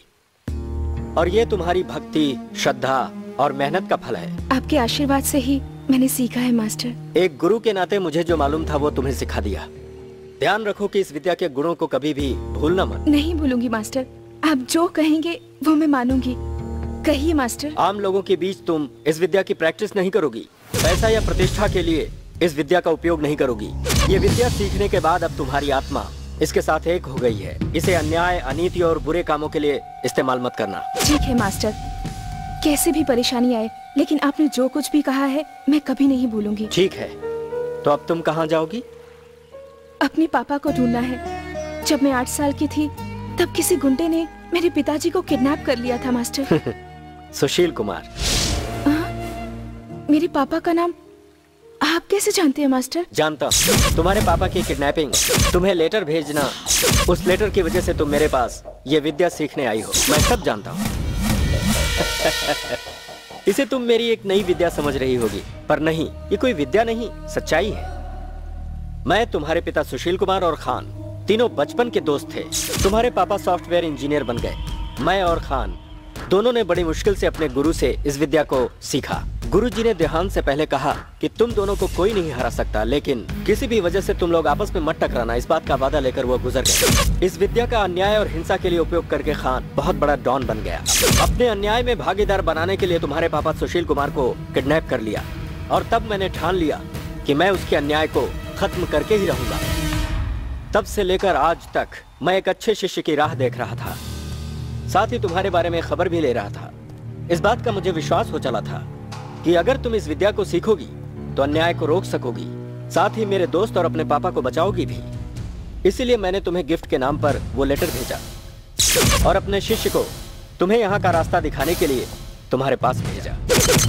और ये तुम्हारी भक्ति, श्रद्धा और मेहनत का फल है। आपके आशीर्वाद से ही मैंने सीखा है मास्टर। एक गुरु के नाते मुझे जो मालूम था वो तुम्हें सिखा दिया। ध्यान रखो कि इस विद्या के गुणों को कभी भी भूलना मत। नहीं भूलूंगी मास्टर, आप जो कहेंगे वो मैं मानूंगी। कहिए मास्टर। आम लोगों के बीच तुम इस विद्या की प्रैक्टिस नहीं करोगी, पैसा या प्रतिष्ठा के लिए इस विद्या का उपयोग नहीं करोगी। ये विद्या सीखने के बाद अब तुम्हारी आत्मा इसके साथ एक हो गई है। इसे अन्याय, अनीति और बुरे कामों के लिए इस्तेमाल मत करना। ठीक है मास्टर, कैसे भी परेशानी आए, लेकिन आपने जो कुछ भी कहा है मैं कभी नहीं भूलूंगी। ठीक है, तो अब तुम कहाँ जाओगी? अपने पापा को ढूंढना है। जब मैं आठ साल की थी तब किसी गुंडे ने मेरे पिताजी को किडनैप कर लिया था मास्टर। सुशील कुमार। आ, मेरे पापा का नाम आप कैसे जानते हैं मास्टर? जानता हूँ। तुम्हारे पापा की किडनैपिंग, तुम्हें लेटर भेजना, उस लेटर की वजह से तुम मेरे पास ये विद्या सीखने आई हो, मैं सब जानता हूँ। इसे तुम मेरी एक नई विद्या समझ रही होगी, पर नहीं, ये कोई विद्या नहीं, सच्चाई है। मैं, तुम्हारे पिता सुशील कुमार और खान तीनों बचपन के दोस्त थे। तुम्हारे पापा सॉफ्टवेयर इंजीनियर बन गए। मैं और खान दोनों ने बड़ी मुश्किल से अपने गुरु से इस विद्या को सीखा। गुरुजी ने देहांत से पहले कहा कि तुम दोनों को कोई नहीं हरा सकता, लेकिन किसी भी वजह से तुम लोग आपस में मत टकराना, इस बात का वादा लेकर वो गुजर गए। इस विद्या का अन्याय और हिंसा के लिए उपयोग करके खान बहुत बड़ा डॉन बन गया। अपने अन्याय में भागीदार बनाने के लिए तुम्हारे पापा सुशील कुमार को किडनैप कर लिया और तब मैंने ठान लिया कि मैं उसके अन्याय को खत्म करके ही रहूंगा। तब से लेकर आज तक मैं एक अच्छे शिष्य की राह देख रहा था, साथ ही तुम्हारे बारे में खबर भी ले रहा था। इस बात का मुझे विश्वास हो चला था कि अगर तुम इस विद्या को सीखोगी तो अन्याय को रोक सकोगी, साथ ही मेरे दोस्त और अपने पापा को बचाओगी भी। इसीलिए मैंने तुम्हें गिफ्ट के नाम पर वो लेटर भेजा और अपने शिष्य को तुम्हें यहाँ का रास्ता दिखाने के लिए तुम्हारे पास भेजा।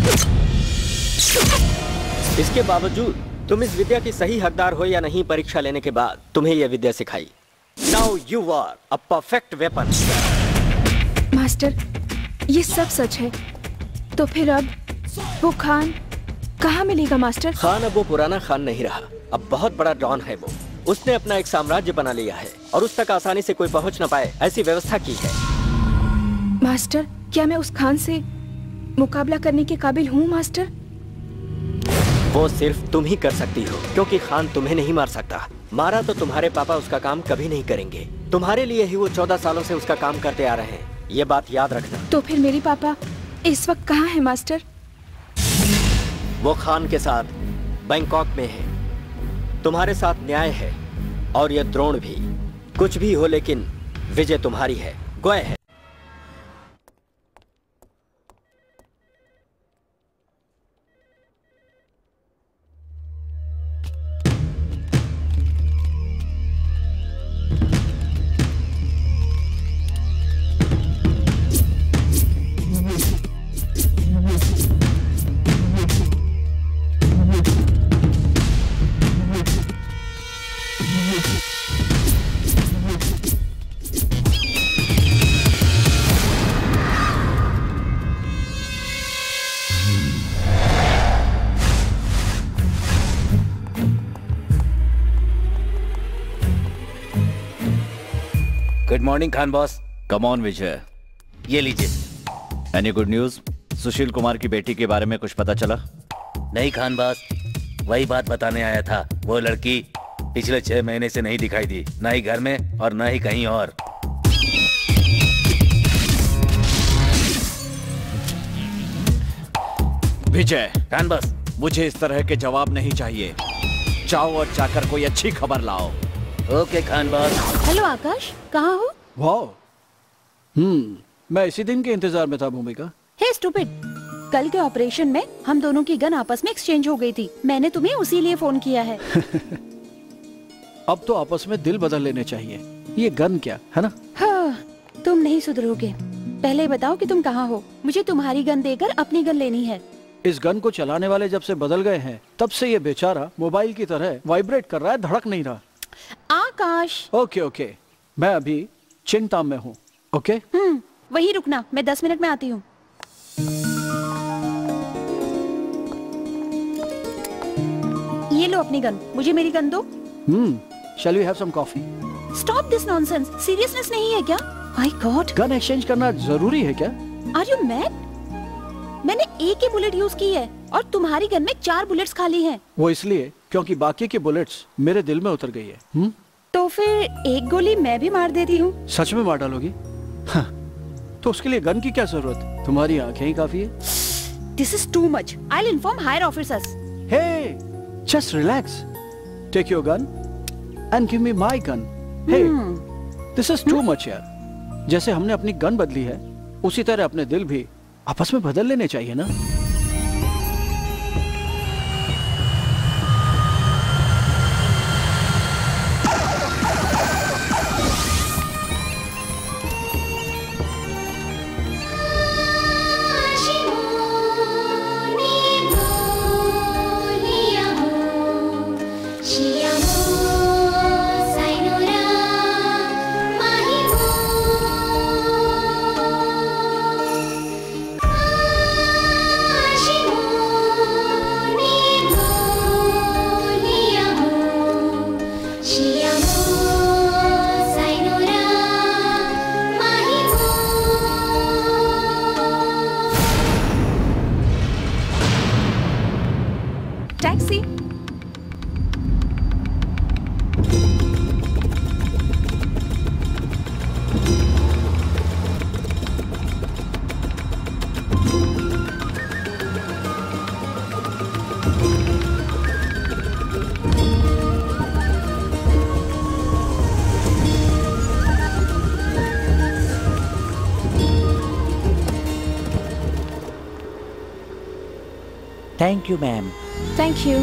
इसके बावजूद तुम इस विद्या की सही हकदार हो या नहीं, परीक्षा लेने के बाद तुम्हें यह विद्या सिखाई। Now you are a perfect weapon. Master, ये सब सच है, तो फिर अब वो खान कहाँ मिलेगा मास्टर? खान अब वो पुराना खान नहीं रहा, अब बहुत बड़ा डॉन है वो। उसने अपना एक साम्राज्य बना लिया है और उस तक आसानी से कोई पहुंच न पाए ऐसी व्यवस्था की है। मास्टर, क्या मैं उस खान से मुकाबला करने के काबिल हूँ मास्टर? वो सिर्फ तुम ही कर सकती हो, क्योंकि खान तुम्हें नहीं मार सकता। मारा तो तुम्हारे पापा उसका काम कभी नहीं करेंगे। तुम्हारे लिए ही वो चौदह सालों से उसका काम करते आ रहे हैं, ये बात याद रखना। तो फिर मेरे पापा इस वक्त कहाँ है मास्टर? वो खान के साथ बैंकॉक में है। तुम्हारे साथ न्याय है और ये द्रोण भी। कुछ भी हो, लेकिन विजय तुम्हारी है। गोय है। Good morning Khan boss. Come on Vijay, ये लीजिए। Any good news? Sushil Kumar की बेटी के बारे में कुछ पता चला? नहीं खान बॉस, वही बात बताने आया था। वो लड़की पिछले छह महीने से नहीं दिखाई दी, ना ही घर में और ना ही कहीं और। विजय, कान बस। मुझे इस तरह के जवाब नहीं चाहिए। जाओ और जाकर कोई अच्छी खबर लाओ। Okay Khan boss. Hello Akash, कहाँ हो? वाह, हम्म, मैं इसी दिन के इंतजार में था भूमिका। हे स्टूपिड, कल के ऑपरेशन में हम दोनों की गन आपस में एक्सचेंज हो गई थी। मैंने तुम्हें उसी लिए फोन किया है। अब तो आपस में दिल बदल लेने चाहिए। ये गन क्या है ना? हाँ, तुम नहीं सुधरोगे। पहले बताओ कि तुम कहाँ हो। मुझे तुम्हारी गन देकर अपनी गन लेनी है। इस गन को चलाने वाले जब से बदल गए हैं, तब से ये बेचारा मोबाइल की तरह वाइब्रेट कर रहा है, धड़क नहीं रहा। आकाश। ओके ओके, मैं अभी चिंताम में हूँ। ओके, हम्म, वही रुकना, मैं दस मिनट में आती हूँ। ये लो अपनी गन, मुझे मेरी गन दो। Hmm, shall we have some coffee? Stop this nonsense. Seriousness नहीं है क्या? My God. गन एक्सचेंज करना जरूरी है क्या? Are you mad? मैंने एक ही बुलेट यूज की है और तुम्हारी गन में चार बुलेट्स खाली हैं। वो इसलिए क्योंकि बाकी की बुलेट्स मेरे दिल में उतर गई है। हुँ? तो फिर एक गोली मैं भी मार देती हूँ। सच में मार डालोगी? हाँ, तो उसके लिए गन की क्या जरूरत? तुम्हारी आंखें ही काफी है। This is too much. I will inform higher officers. Hey, just relax. Take your gun and give me my gun. Hey, this is too much यार। जैसे हमने अपनी गन बदली है, उसी तरह अपने दिल भी आपस में बदल लेने चाहिए ना। Taxi. Thank you ma'am. Thank you.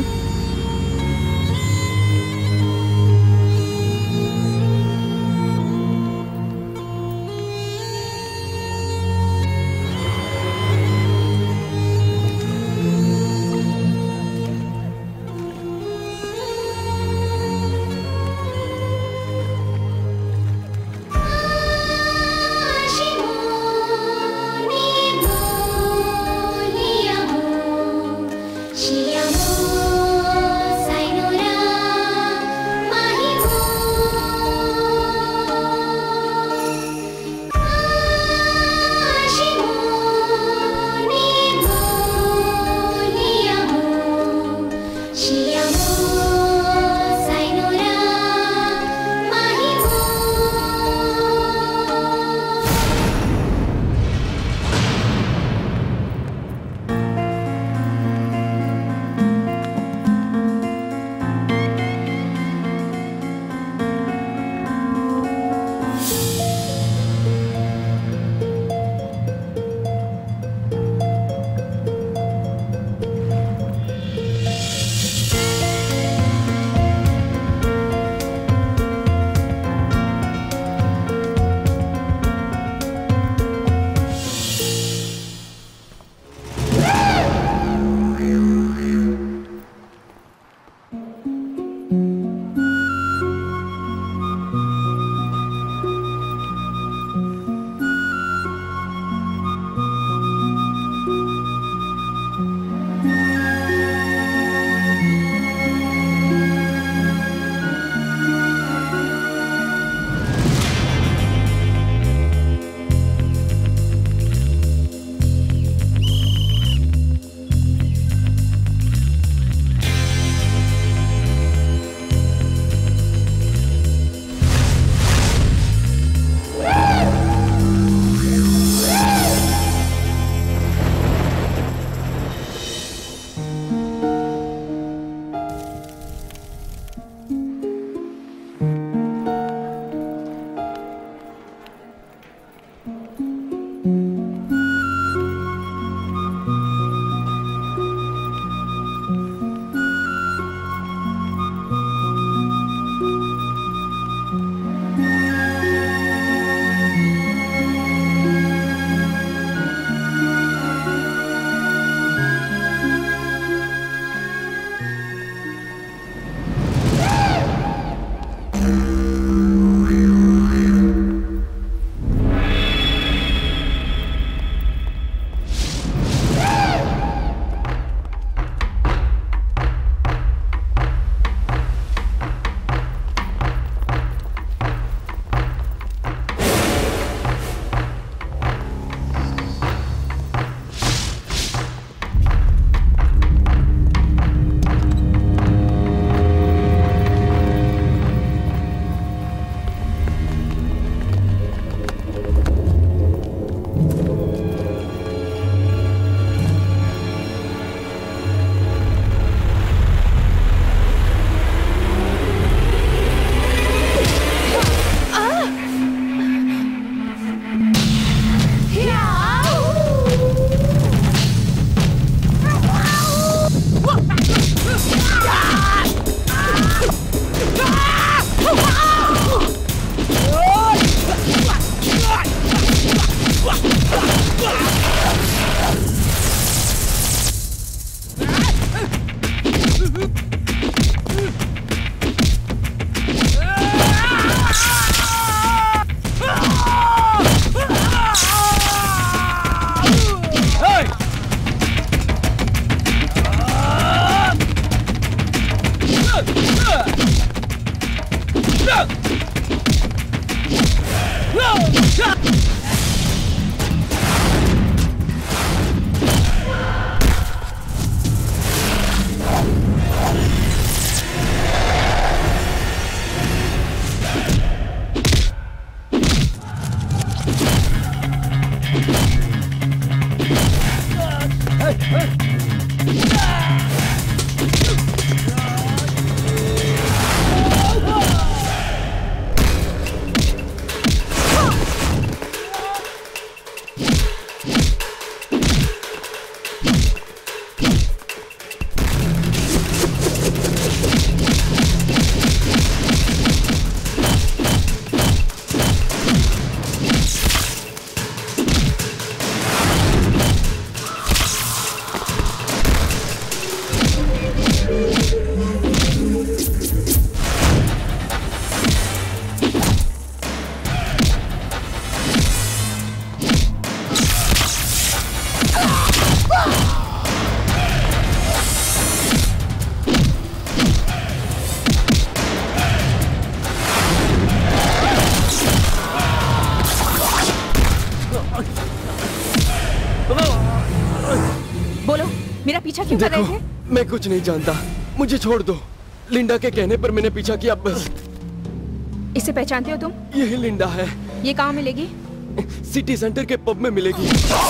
पीछा क्यों कर रहे थे? मैं कुछ नहीं जानता, मुझे छोड़ दो। लिंडा के कहने पर मैंने पीछा किया बस। इसे पहचानते हो तुम? यही लिंडा है। ये कहाँ मिलेगी? सिटी सेंटर के पब में मिलेगी।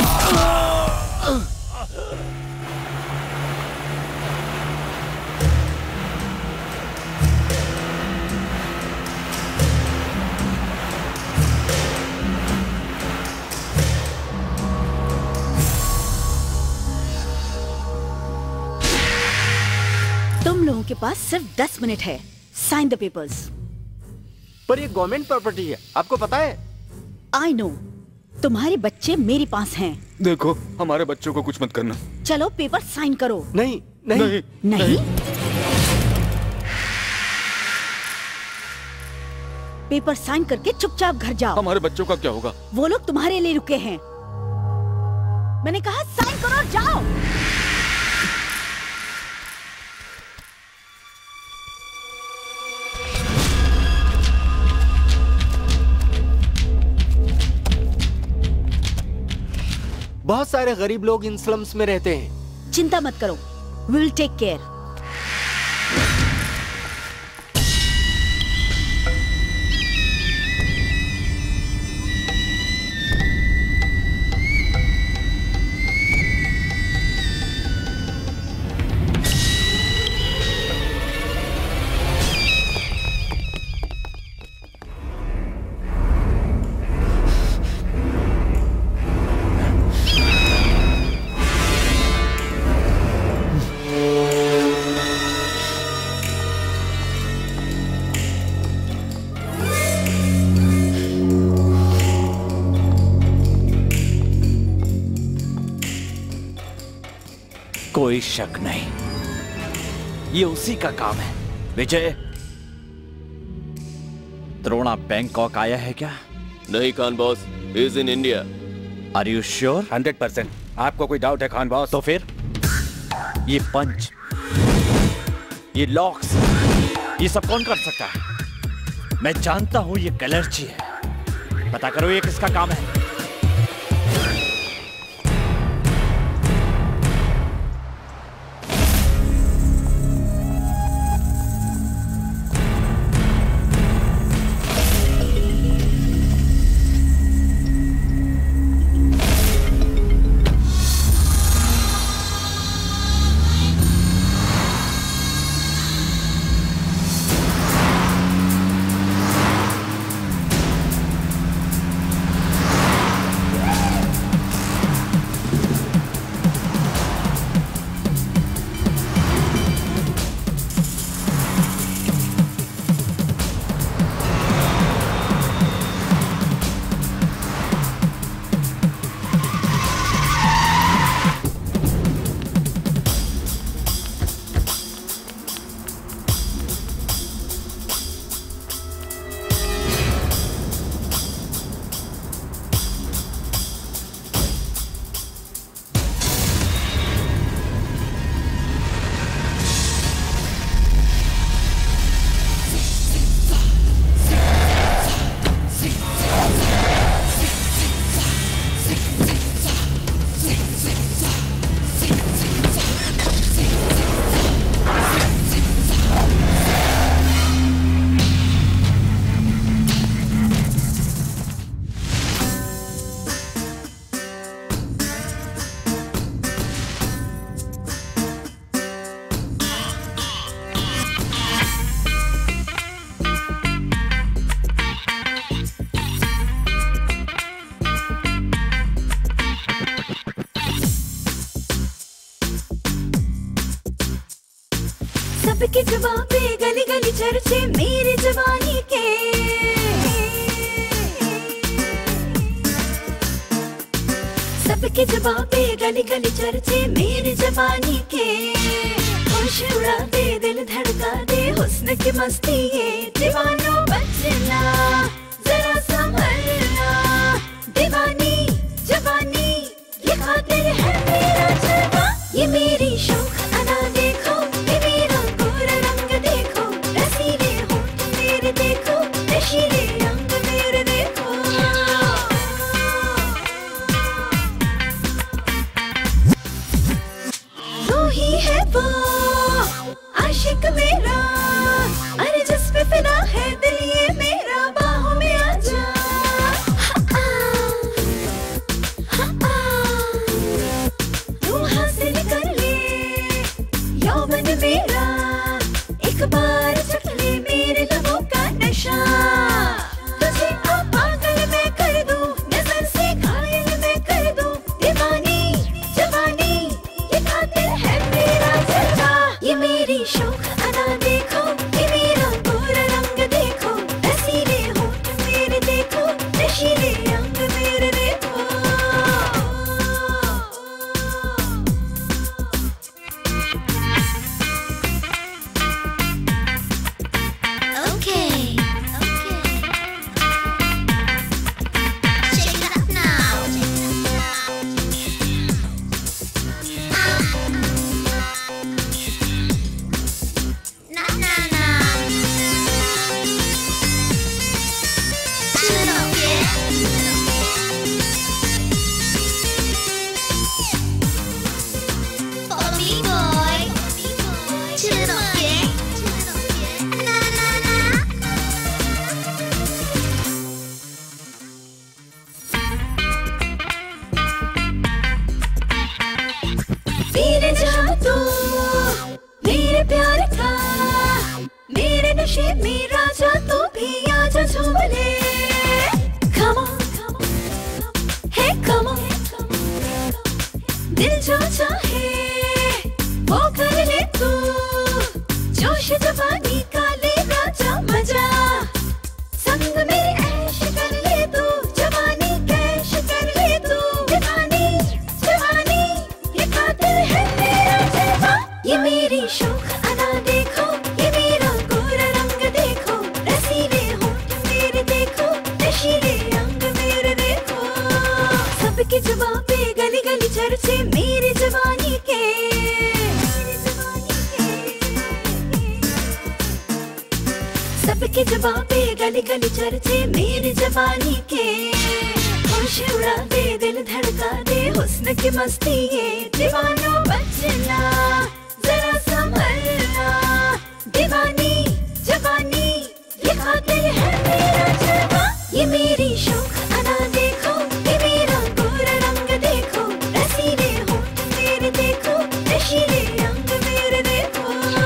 तुम लोगों के पास सिर्फ दस मिनट है। Sign the papers. पर ये गवर्नमेंट प्रॉपर्टी है, आपको पता है? I know. तुम्हारे बच्चे मेरे पास हैं। देखो, हमारे बच्चों को कुछ मत करना। चलो पेपर साइन करो। नहीं नहीं नहीं, नहीं? पेपर साइन करके चुपचाप घर जाओ। हमारे बच्चों का क्या होगा? वो लोग तुम्हारे लिए रुके हैं। मैंने कहा साइन करो और जाओ। बहुत सारे गरीब लोग इन स्लम्स में रहते हैं। चिंता मत करो, विल टेक केयर। कोई शक नहीं, ये उसी का काम है। विजय, द्रोणा बैंकॉक आया है क्या? नहीं Khan boss, he is in India. Are you sure? Hundred percent. आपको कोई डाउट है खान बॉस? तो फिर ये पंच, ये लॉक्स, ये सब कौन कर सकता है? मैं जानता हूं ये कलर्जी है। पता करो ये किसका काम है। सबके जवाब पे गली गली चर्चे मेरी जवानी के, सबके जवाब पे गली गली चर्चे मेरी जवानी के। होश उड़ा दे दिल धड़का दे हुस्न की मस्ती ये, दीवानों बचना जरा संभलना, दीवानी जवानी ये खातिर है मेरा जलवा, ये मेरी शौक अदा देखो, ये मेरा गोरा रंग देखो, रसीले होंठ मेरे देखो, नशीले अंग मेरे देखो। तू ही है वो आशिक मेरा, अरे जिस पे फिदा है दिल ये मेरा, बाहों में आ जा। तू हासिल कर ले यौवन मेरा, एक बार चख ले मेरे लबों का नशा, तुझे अब पागल मैं कर दूं, नजर से घायल मैं कर दूं, दीवानी जवानी ये खातिर है मेरा जलवा, ये मेरी शौक अदा देखो, ये मेरा गोरा रंग देखो, रसीले होंठ मेरे देखो, नशीले अंग मेरे देखो। Okay, okay. Shake it up now. Na na na. Chill out, yeah. For me, boy. Chill out, yeah. Na na na. मेरे जहाँ तू मेरे प्यार का, मेरे नशे में राजा तू भी आजा झूम ले। Come on, hey come on, दिल जो चाहे वो कर ले तू, जोश जवानी का ले राजा मजा, संग मेरे ऐश कर ले तू, जवानी कैश कर ले तू, दीवानी जवानी ये खातिर है मेरा जलवा, ये मेरी शौक अदा देखो, ये मेरा गोरा रंग देखो, रसीले होंठ मेरे देखो, नशीले अंग मेरे देखो, सबके जवाब पे गली गली चर्चे मेरी जवानी के, सबके जवाब पे गली गली चर्चे मेरी जवानी के। होश उड़ा दे दिल धड़का दे हुस्न की मस्ती ये, दीवानों बचना जरा संभलना, दीवानी जवानी ये खातिर है मेरा जलवा, ये मेरी शौक अदा देखो, ये मेरा गोरा रंग देखो, रसीले होंठ मेरे देखो, नशीले अंग मेरे देखो।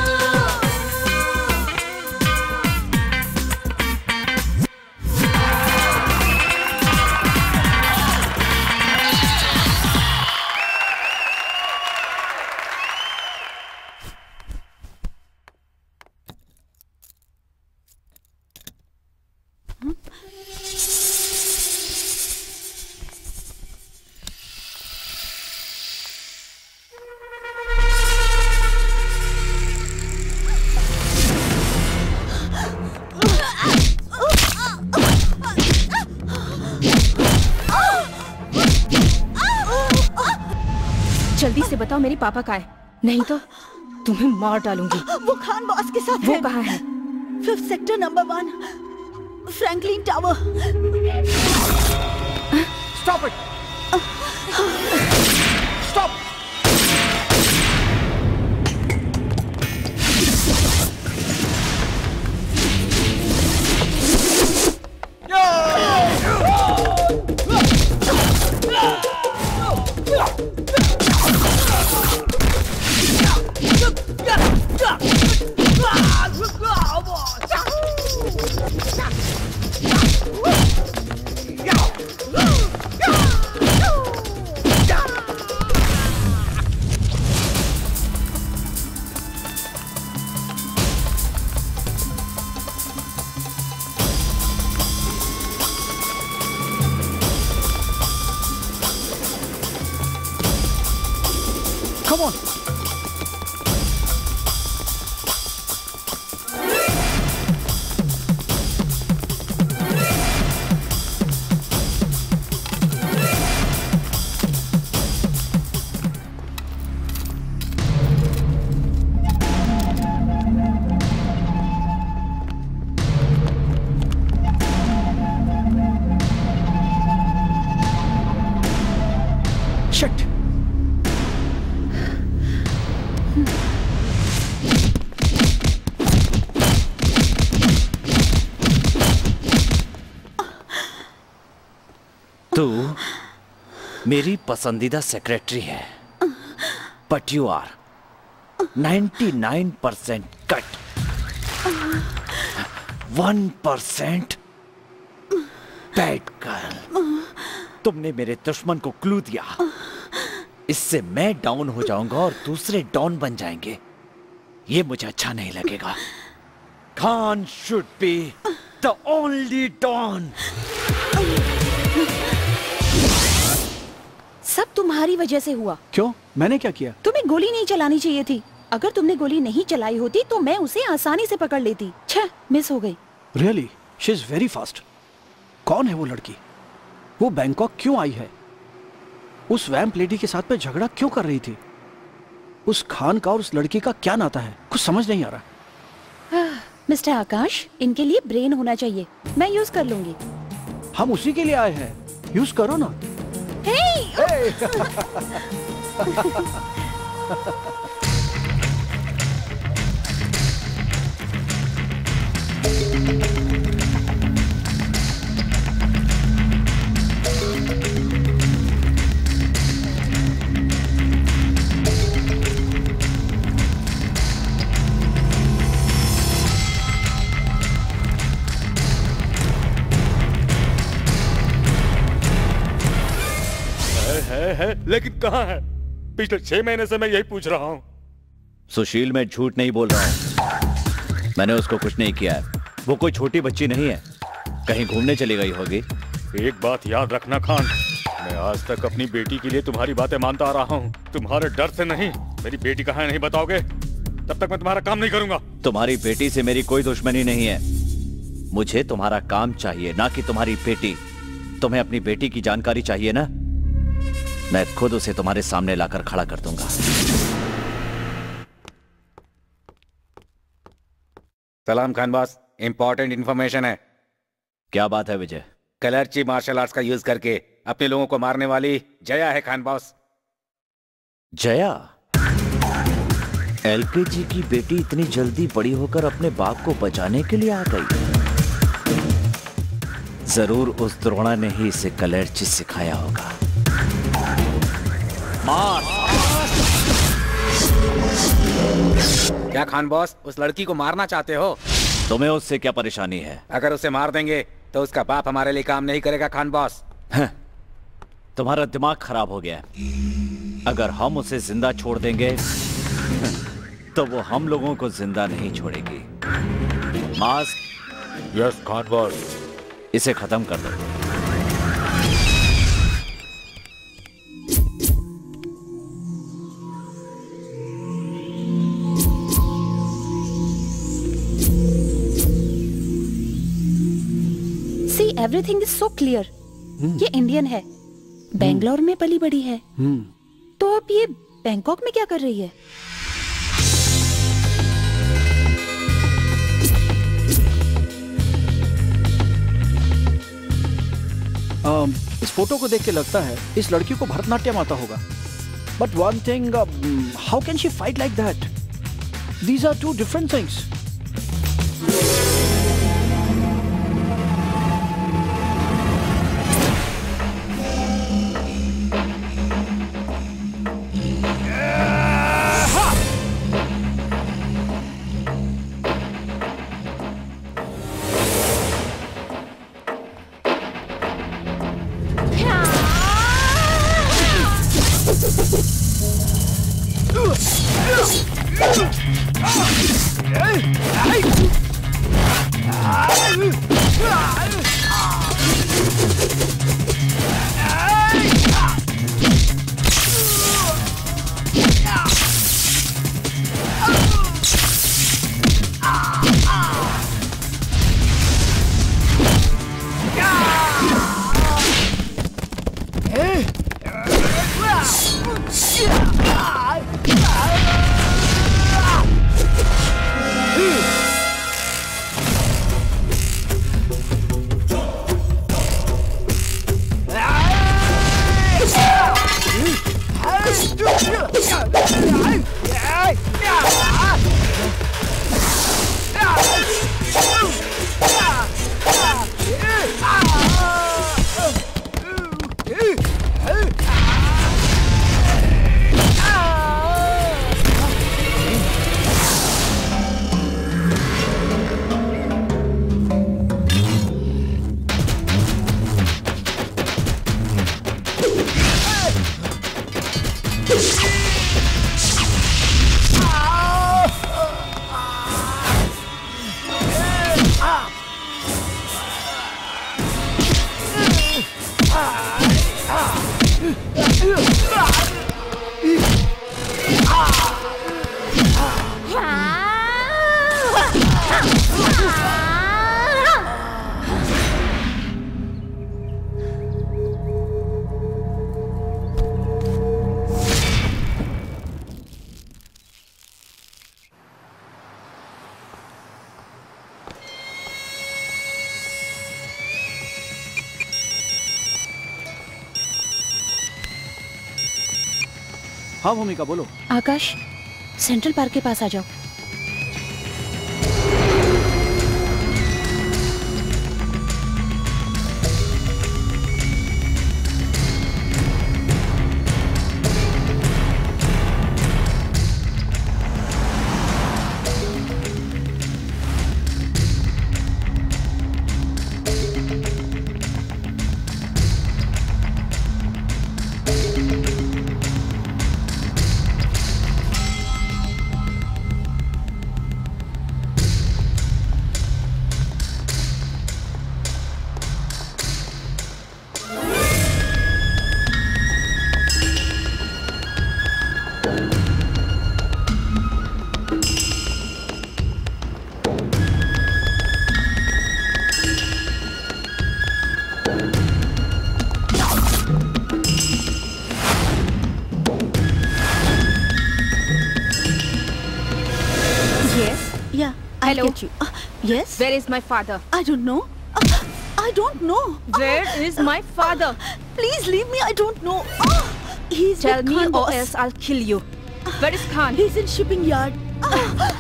जल्दी से बताओ मेरे पापा कहाँ है, नहीं तो तुम्हें मार डालूंगी। वो खान बॉस के साथ वो है। कहाँ है? Fifth sector number one, Franklin tower. Stop it! Stop! Come on. Shit. तू मेरी पसंदीदा सेक्रेटरी है, but you are ninety nine percent cut, one percent bad girl. तुमने मेरे दुश्मन को क्लू दिया, इससे मैं डाउन हो जाऊंगा और दूसरे डाउन बन जाएंगे। ये मुझे अच्छा नहीं लगेगा। Khan should be the only don. सब तुम्हारी वजह से हुआ। क्यों? मैंने क्या किया? तुम्हें गोली नहीं चलानी चाहिए थी। अगर तुमने गोली नहीं चलाई होती तो मैं उसे आसानी से पकड़ लेती। छह मिस हो गई। Really? She is very fast. कौन है वो लड़की? वो बैंकॉक क्यों आई है? उस वैम्प लेडी के साथ में झगड़ा क्यों कर रही थी? उस खान का और उस लड़की का क्या नाता है? कुछ समझ नहीं आ रहा। मिस्टर आकाश, इनके लिए ब्रेन होना चाहिए। मैं यूज कर लूंगी। हम उसी के लिए आए हैं, यूज करो ना। Hey! Hey! है, है, लेकिन कहाँ है? पिछले छह महीने से मैं यही पूछ रहा हूँ। सुशील, मैं झूठ नहीं बोल रहा हूँ। मैंने उसको कुछ नहीं किया है। वो कोई छोटी बच्ची नहीं है, कहीं घूमने चली गई होगी। एक बात याद रखना खान, मैं आज तक अपनी बेटी के लिए तुम्हारी बातें मानता आ रहा हूँ। तुम्हारे डर से नहीं। मेरी बेटी कहाँ है नहीं बताओगे तब तक मैं तुम्हारा काम नहीं करूंगा। तुम्हारी बेटी से मेरी कोई दुश्मनी नहीं है। मुझे तुम्हारा काम चाहिए, ना कि तुम्हारी बेटी। तुम्हें अपनी बेटी की जानकारी चाहिए ना? मैं खुद उसे तुम्हारे सामने लाकर खड़ा कर दूंगा। सलाम खान बॉस, इंपॉर्टेंट इंफॉर्मेशन है। क्या बात है विजय? कलर्ची मार्शल आर्ट्स का यूज करके अपने लोगों को मारने वाली जया है खान बॉस। जया? एलकेजी की बेटी इतनी जल्दी बड़ी होकर अपने बाप को बचाने के लिए आ गई? जरूर उस द्रोणा ने ही इसे कलर्ची सिखाया होगा। मार! क्या खान बॉस, उस लड़की को मारना चाहते हो? तुम्हें उससे क्या परेशानी है? अगर उसे मार देंगे तो उसका बाप हमारे लिए काम नहीं करेगा खान बॉस। तुम्हारा दिमाग खराब हो गया है। अगर हम उसे जिंदा छोड़ देंगे तो वो हम लोगों को जिंदा नहीं छोड़ेगी। मास्क? Yes Khan boss. इसे खत्म कर दो। See, everything is so clear. ये इंडियन है, बेंगलोर में पली बड़ी है, तो अब ये बैंकॉक में क्या कर रही है? um, इस फोटो को देख के लगता है इस लड़की को भरतनाट्यम आता होगा। But one thing, how can she fight like that? These are two different things. Ah! हाँ भूमिका बोलो। आकाश, सेंट्रल पार्क के पास आ जाओ। Hello. Get you. Uh, yes. Where is my father? I don't know. Uh, I don't know. Where uh, is my father? Please leave me. I don't know. Uh, he's Tell with me Khan or boss. else I'll kill you. Where is Khan? He's in shipping yard. Uh,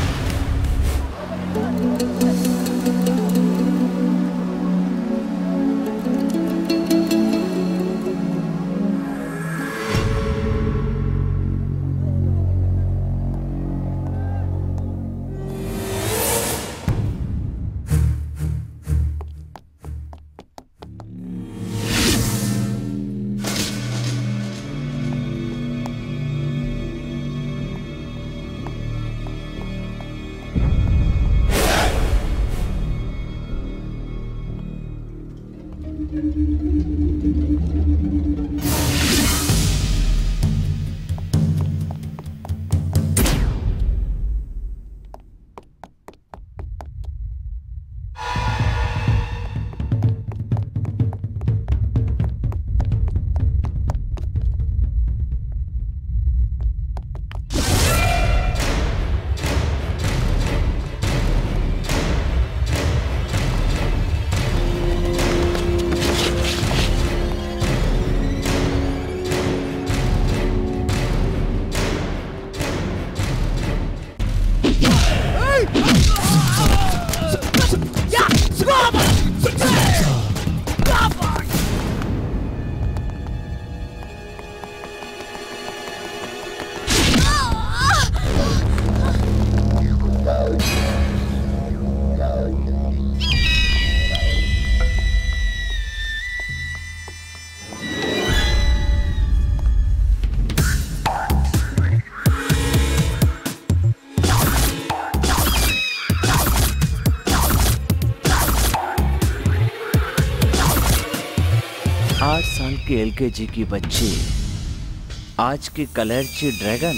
LKG की बच्ची आज की कलर्ची dragon.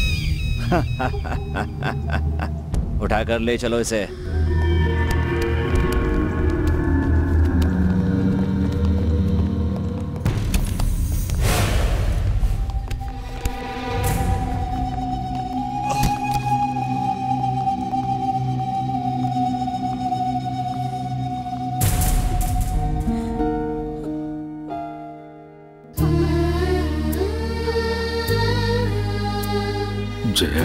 उठाकर ले चलो इसे। जया,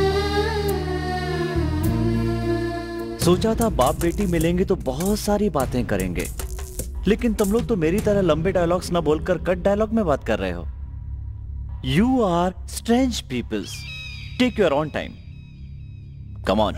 सोचा था बाप बेटी मिलेंगे तो बहुत सारी बातें करेंगे, लेकिन तुम लोग तो मेरी तरह लंबे डायलॉग्स ना बोलकर कट डायलॉग में बात कर रहे हो। You are strange peoples, take your on time, come on.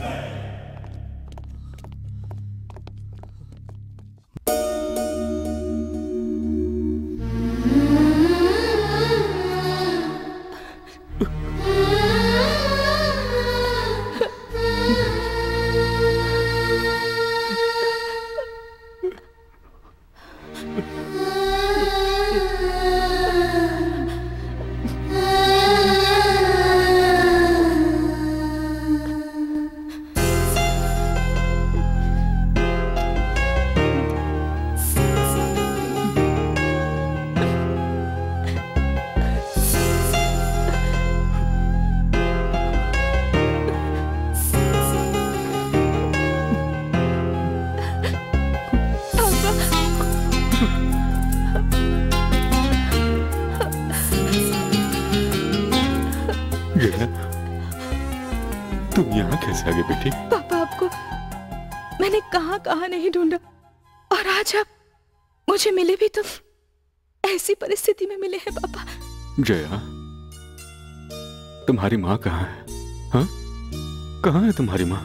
तुम यहाँ कैसे आ गए बेटी? पापा आपको मैंने कहाँ कहाँ नहीं ढूंढा, और आज आप मुझे मिले भी तो ऐसी परिस्थिति में मिले हैं पापा। जया, तुम्हारी माँ कहाँ है? हाँ, कहाँ है तुम्हारी माँ?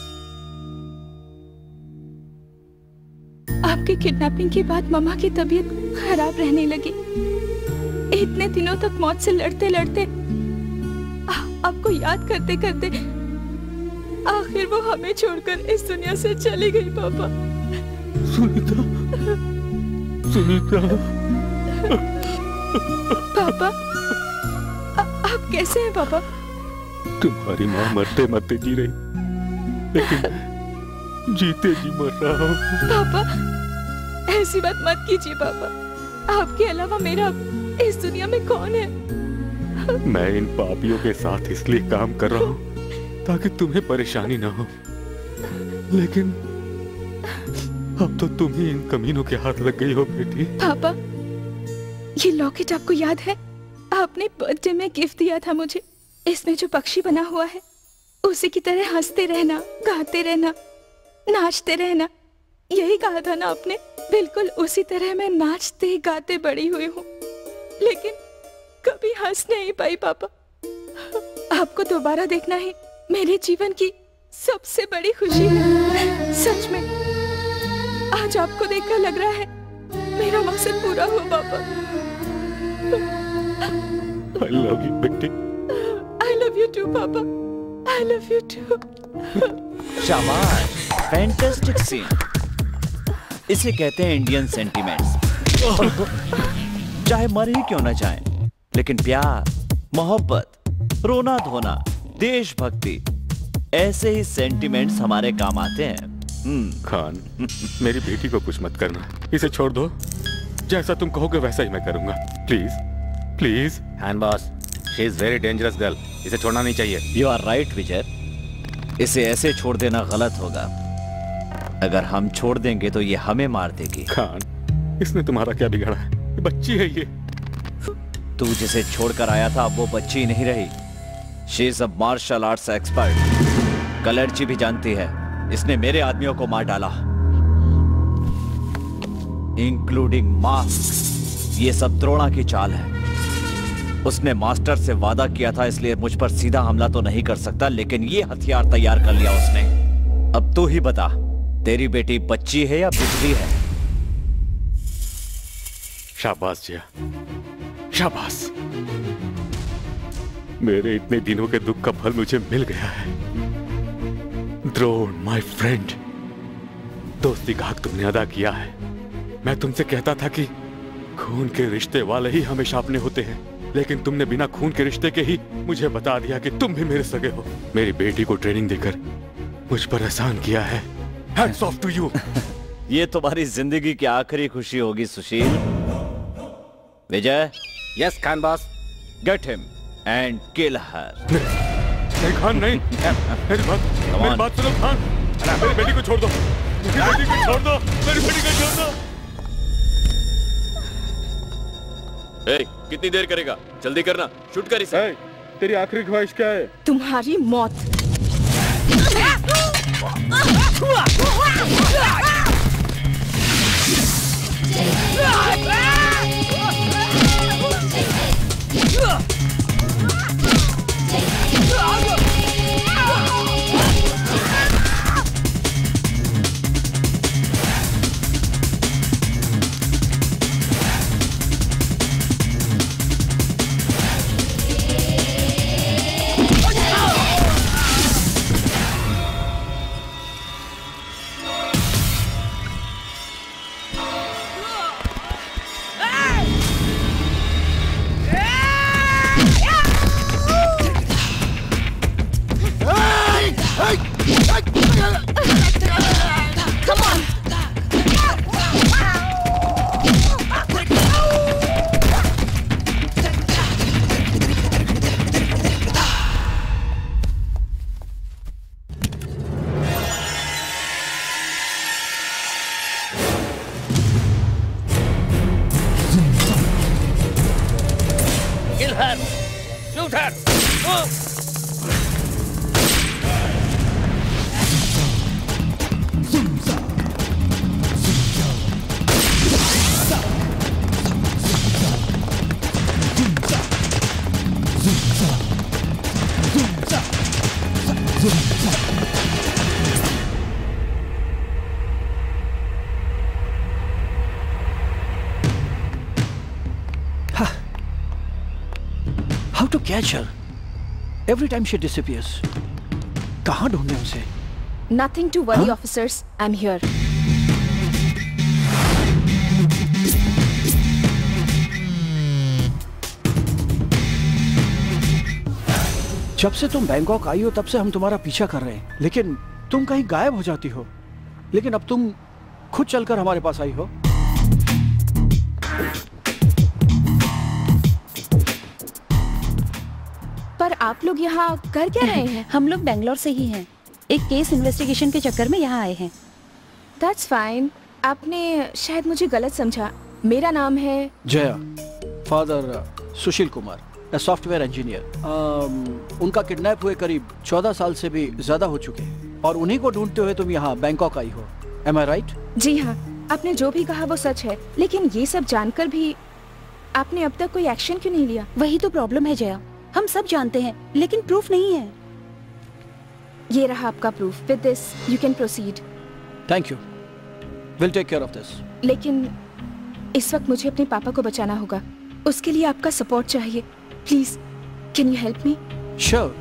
आपकी किडनैपिंग के बाद मम्मा की तबीयत खराब रहने लगी। इतने दिनों तक मौत से लड़ते लड़ते आ, आपको याद करते करते आखिर वो हमें छोड़कर इस दुनिया से चली गई पापा। सुनीता, सुनीता। पापा, आ, आप कैसे हैं पापा? तुम्हारी माँ मरते मरते जी रही, लेकिन जीते जी मर रहा हूँ। पापा, ऐसी बात मत कीजिए पापा। आपके अलावा मेरा इस दुनिया में कौन है? मैं इन पापियों के साथ इसलिए काम कर रहा हूँ ताकि तुम्हें परेशानी ना हो, लेकिन अब तो तुम ही इन कमीनों के हाथ लग गई हो बेटी। पापा, ये लॉकेट आपको याद है? आपने बर्थडे में गिफ्ट दिया था मुझे। इसमें जो पक्षी बना हुआ है उसी की तरह हंसते रहना, गाते रहना, नाचते रहना, यही कहा था ना आपने? बिल्कुल उसी तरह मैं नाचते गाते बड़ी हुई हूँ, लेकिन कभी हंस नहीं पाई पापा। आपको दोबारा देखना ही मेरे जीवन की सबसे बड़ी खुशी है। सच में आज आपको देखकर लग रहा है मेरा मकसद पूरा हो पापा। I love you बेटी। I love you too पापा। I love you too। शाबाश, फैंटास्टिक सीन। इसे कहते हैं इंडियन सेंटिमेंट्स। चाहे मर ही क्यों ना जाए, लेकिन प्यार, मोहब्बत, रोना धोना, देशभक्ति, ऐसे ही सेंटिमेंट्स हमारे काम आते हैं। खान, मेरी बेटी को कुछ मत करना, इसे छोड़ दो। जैसा तुम कहोगे वैसा ही मैं करूंगा। Please, please. Hand boss, she is very dangerous girl, इसे छोड़ना नहीं चाहिए। यू आर राइट विजय, इसे ऐसे छोड़ देना गलत होगा। अगर हम छोड़ देंगे तो ये हमें मार देगी। खान, इसने तुम्हारा क्या बिगाड़ा है? ये बच्ची है ये। तू जिसे छोड़कर आया था अब वो बच्ची नहीं रही। She is a martial arts expert. Kalarji भी जानती है इसने मेरे आदमियों को मार डाला, इंक्लूडिंग मास्क। ये सब द्रोणा की चाल है। उसने मास्टर से वादा किया था, इसलिए मुझ पर सीधा हमला तो नहीं कर सकता, लेकिन ये हथियार तैयार कर लिया उसने। अब तू ही बता, तेरी बेटी बच्ची है या बिजली है? शाबाश जया, शाबाश। मेरे इतने दिनों के दुख का फल मुझे मिल गया है। द्रोण, माय फ्रेंड, दोस्ती का हक तुमने अदा किया है। मैं तुमसे कहता था कि खून के रिश्ते वाले ही हमेशा अपने होते हैं, लेकिन तुमने बिना खून के रिश्ते के ही मुझे बता दिया कि तुम भी मेरे सगे हो। मेरी बेटी को ट्रेनिंग देकर मुझ पर एहसान किया है। Hats off to you। ये तुम्हारी जिंदगी की आखिरी खुशी होगी Sushil. Vijay. Yes Khan boss. Get him and kill her. नहीं खान, नहीं। मेरी बात, मेरी बात सुनो खान। मेरी बेटी को छोड़ दो, मेरी बेटी को छोड़ दो, मेरी बेटी को छोड़ दो। ए, कितनी देर करेगा? जल्दी करना, शूट कर इसे। तेरी आखिरी ख्वाहिश क्या है? तुम्हारी मौत। Kill her! Shoot her! Oh! How to catch her? Every time she disappears. कहाँ ढूंढे उसे? Nothing to worry, officers. I'm here. जब से तुम बैंकॉक आई हो तब से हम तुम्हारा पीछा कर रहे हैं, लेकिन तुम कहीं गायब हो जाती हो। लेकिन अब तुम खुद चलकर हमारे पास आई हो। पर आप लोग यहाँ कर क्या रहे हैं? हम लोग बैंगलोर से ही हैं। एक केस इन्वेस्टिगेशन के चक्कर में यहाँ आए हैं। That's fine. आपने शायद मुझे गलत समझा। मेरा नाम है Jaya, father Sushil Kumar, software engineer. उनका किडनैप हुए करीब चौदह साल से भी ज्यादा हो चुके हैं और उन्हीं को ढूंढते हुए तुम यहाँ बैंकॉक आई हो। Am I right? जी हाँ, आपने जो भी कहा वो सच है, लेकिन ये सब जानकर भी आपने अब तक कोई एक्शन क्यों नहीं लिया? वही तो प्रॉब्लम है जया, हम सब जानते हैं लेकिन प्रूफ नहीं है। ये रहा आपका proof. With this you can proceed. Thank you, will take care of this. लेकिन इस वक्त मुझे अपने पापा को बचाना होगा, उसके लिए आपका सपोर्ट चाहिए। Please can you help me? Sure.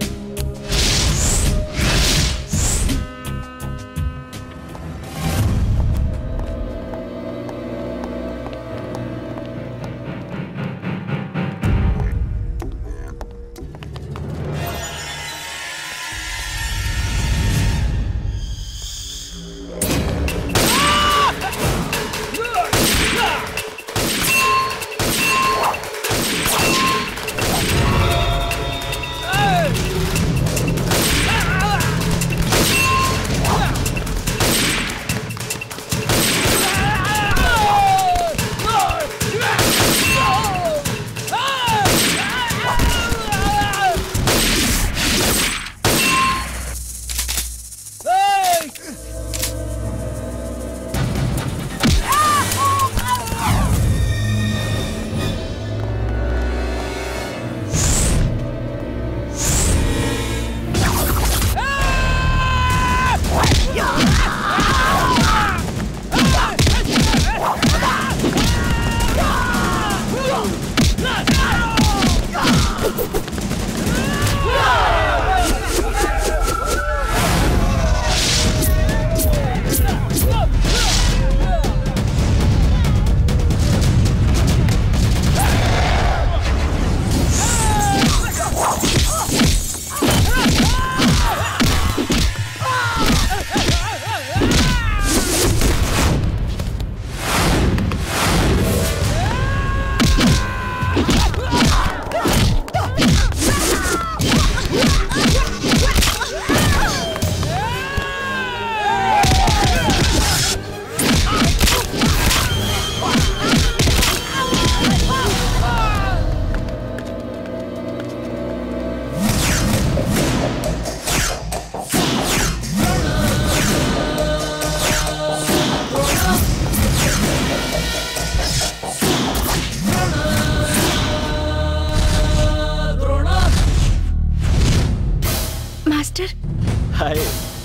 Hi.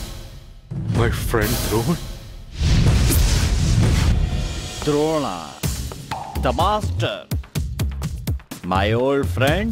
My friend Drone. Drona, the master, my old friend.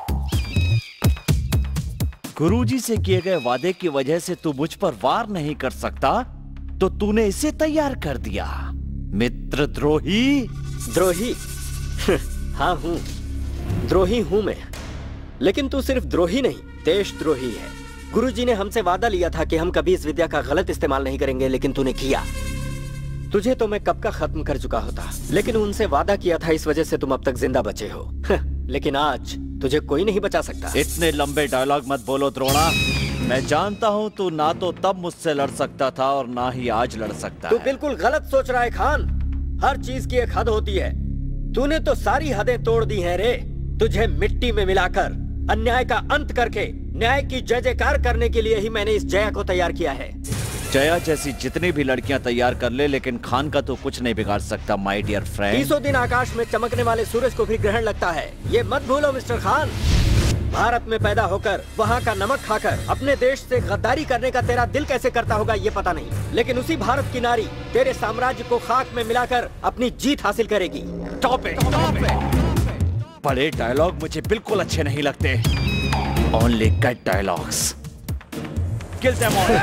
Guruji से किए गए वादे की वजह से तू मुझ पर वार नहीं कर सकता, तो तूने इसे तैयार कर दिया। मित्र द्रोही। द्रोही? हाँ हूँ, द्रोही हूँ मैं। लेकिन तू सिर्फ द्रोही नहीं, देशद्रोही है। गुरुजी ने हमसे वादा लिया था कि हम कभी इस विद्या का गलत इस्तेमाल नहीं करेंगे, लेकिन तूने किया। तुझे तो मैं कब का खत्म कर चुका होता, लेकिन उनसे वादा किया था, इस वजह से तुम अब तक जिंदा बचे हो। लेकिन आज तुझे कोई नहीं बचा सकता। इतने लंबे डायलॉग मत बोलो द्रोणा। मैं जानता हूँ तू ना तो तब मुझसे लड़ सकता था और ना ही आज लड़ सकता तू है। बिल्कुल गलत सोच रहा है खान। हर चीज की एक हद होती है। तूने तो सारी हदें तोड़ दी हैं रे। तुझे मिट्टी में मिलाकर अन्याय का अंत करके न्याय की जय जयकार करने के लिए ही मैंने इस जया को तैयार किया है। जया जैसी जितनी भी लड़कियां तैयार कर ले, लेकिन खान का तो कुछ नहीं बिगाड़ सकता माय डियर फ्रेंड। तीसों दिन आकाश में चमकने वाले सूरज को भी ग्रहण लगता है, ये मत भूलो मिस्टर खान। भारत में पैदा होकर वहाँ का नमक खाकर अपने देश से गद्दारी करने का तेरा दिल कैसे करता होगा ये पता नहीं, लेकिन उसी भारत की नारी तेरे साम्राज्य को खाक में मिलाकर अपनी जीत हासिल करेगी। Stop it, stop it. बड़े डायलॉग मुझे बिल्कुल अच्छे नहीं लगते। Only cut dialogues. Kill them all.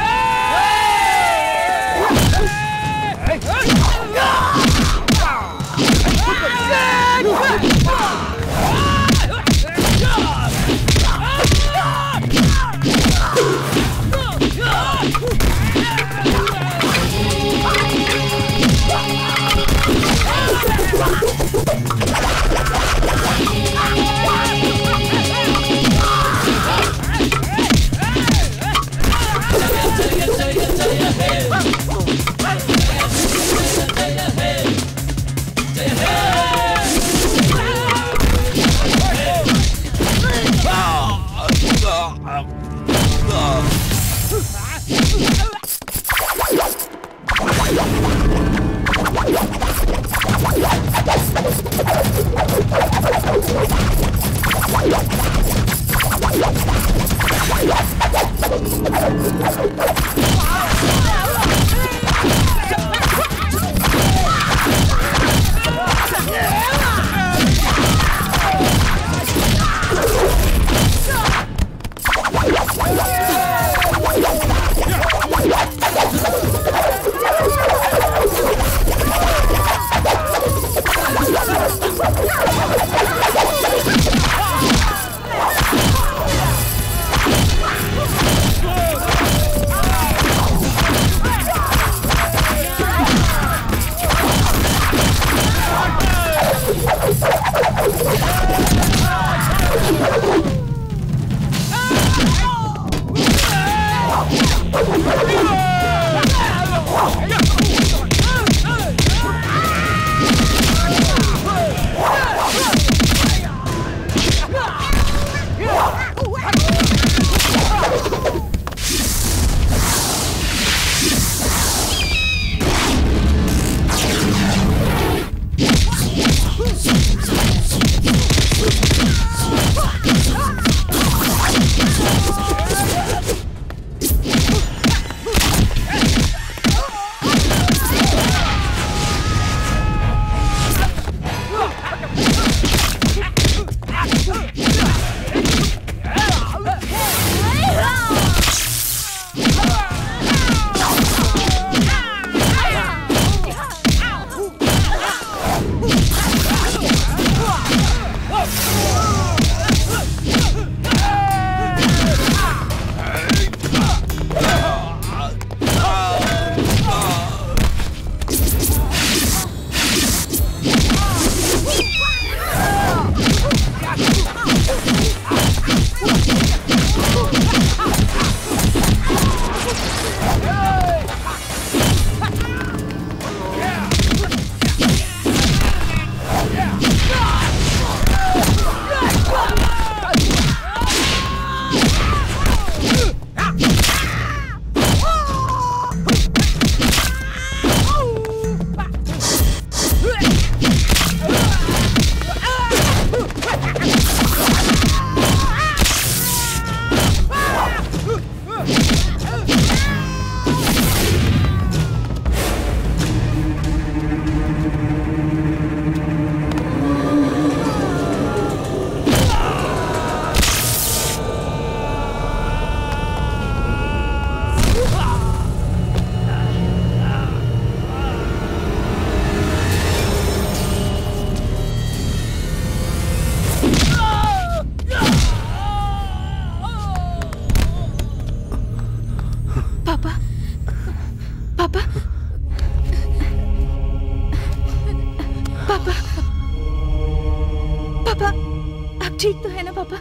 ठीक तो है ना पापा?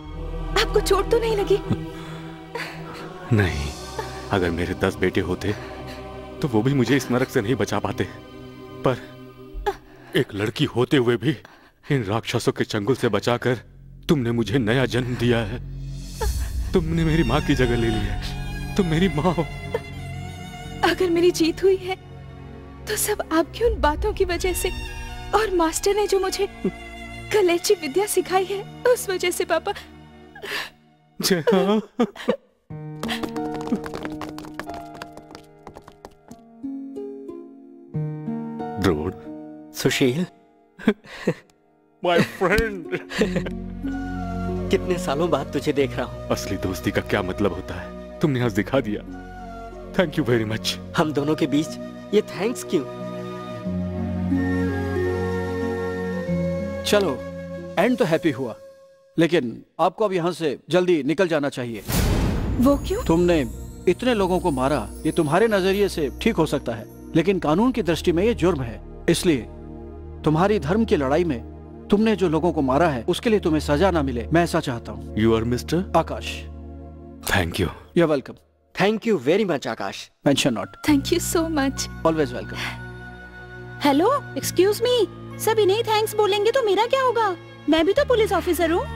आपको चोट तो नहीं लगी? नहीं, अगर मेरे दस बेटे होते तो वो भी मुझे इस नरक से नहीं बचा पाते, पर एक लड़की होते हुए भी इन राक्षसों के चंगुल से बचाकर तुमने मुझे नया जन्म दिया है। तुमने मेरी माँ की जगह ले ली है, तुम मेरी माँ हो। अगर मेरी जीत हुई है तो सब आपकी उन बातों की वजह से, और मास्टर ने जो मुझे कलेची विद्या सिखाई है उस वजह से पापा। Jaya. Drone. Sushil. My friend. कितने सालों बाद तुझे देख रहा हूँ। असली दोस्ती का क्या मतलब होता है तुमने आज दिखा दिया। Thank you very much. हम दोनों के बीच ये थैंक्स क्यों? चलो, एंड तो हैप्पी हुआ, लेकिन आपको अब यहाँ से जल्दी निकल जाना चाहिए। वो क्यों? तुमने इतने लोगों को मारा, ये तुम्हारे नजरिए से ठीक हो सकता है, लेकिन कानून की दृष्टि में ये जुर्म है। इसलिए तुम्हारी धर्म की लड़ाई में तुमने जो लोगों को मारा है उसके लिए तुम्हें सजा ना मिले, मैं ऐसा चाहता हूँ। You are mister Akash. Thank you. You are welcome. Thank you very much Akash. Mention not. Thank you so much. Always welcome. Hello, excuse me, सब इन्हें थैंक्स बोलेंगे तो मेरा क्या होगा? मैं भी तो पुलिस ऑफिसर हूँ।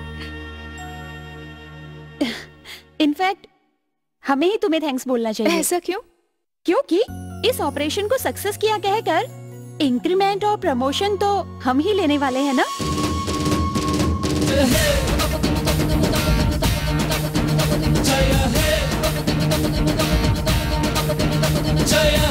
इनफैक्ट हमें ही तुम्हें थैंक्स बोलना चाहिए। ऐसा क्यों? क्योंकि इस ऑपरेशन को सक्सेस किया कहकर इंक्रीमेंट और प्रमोशन तो हम ही लेने वाले हैं ना। जया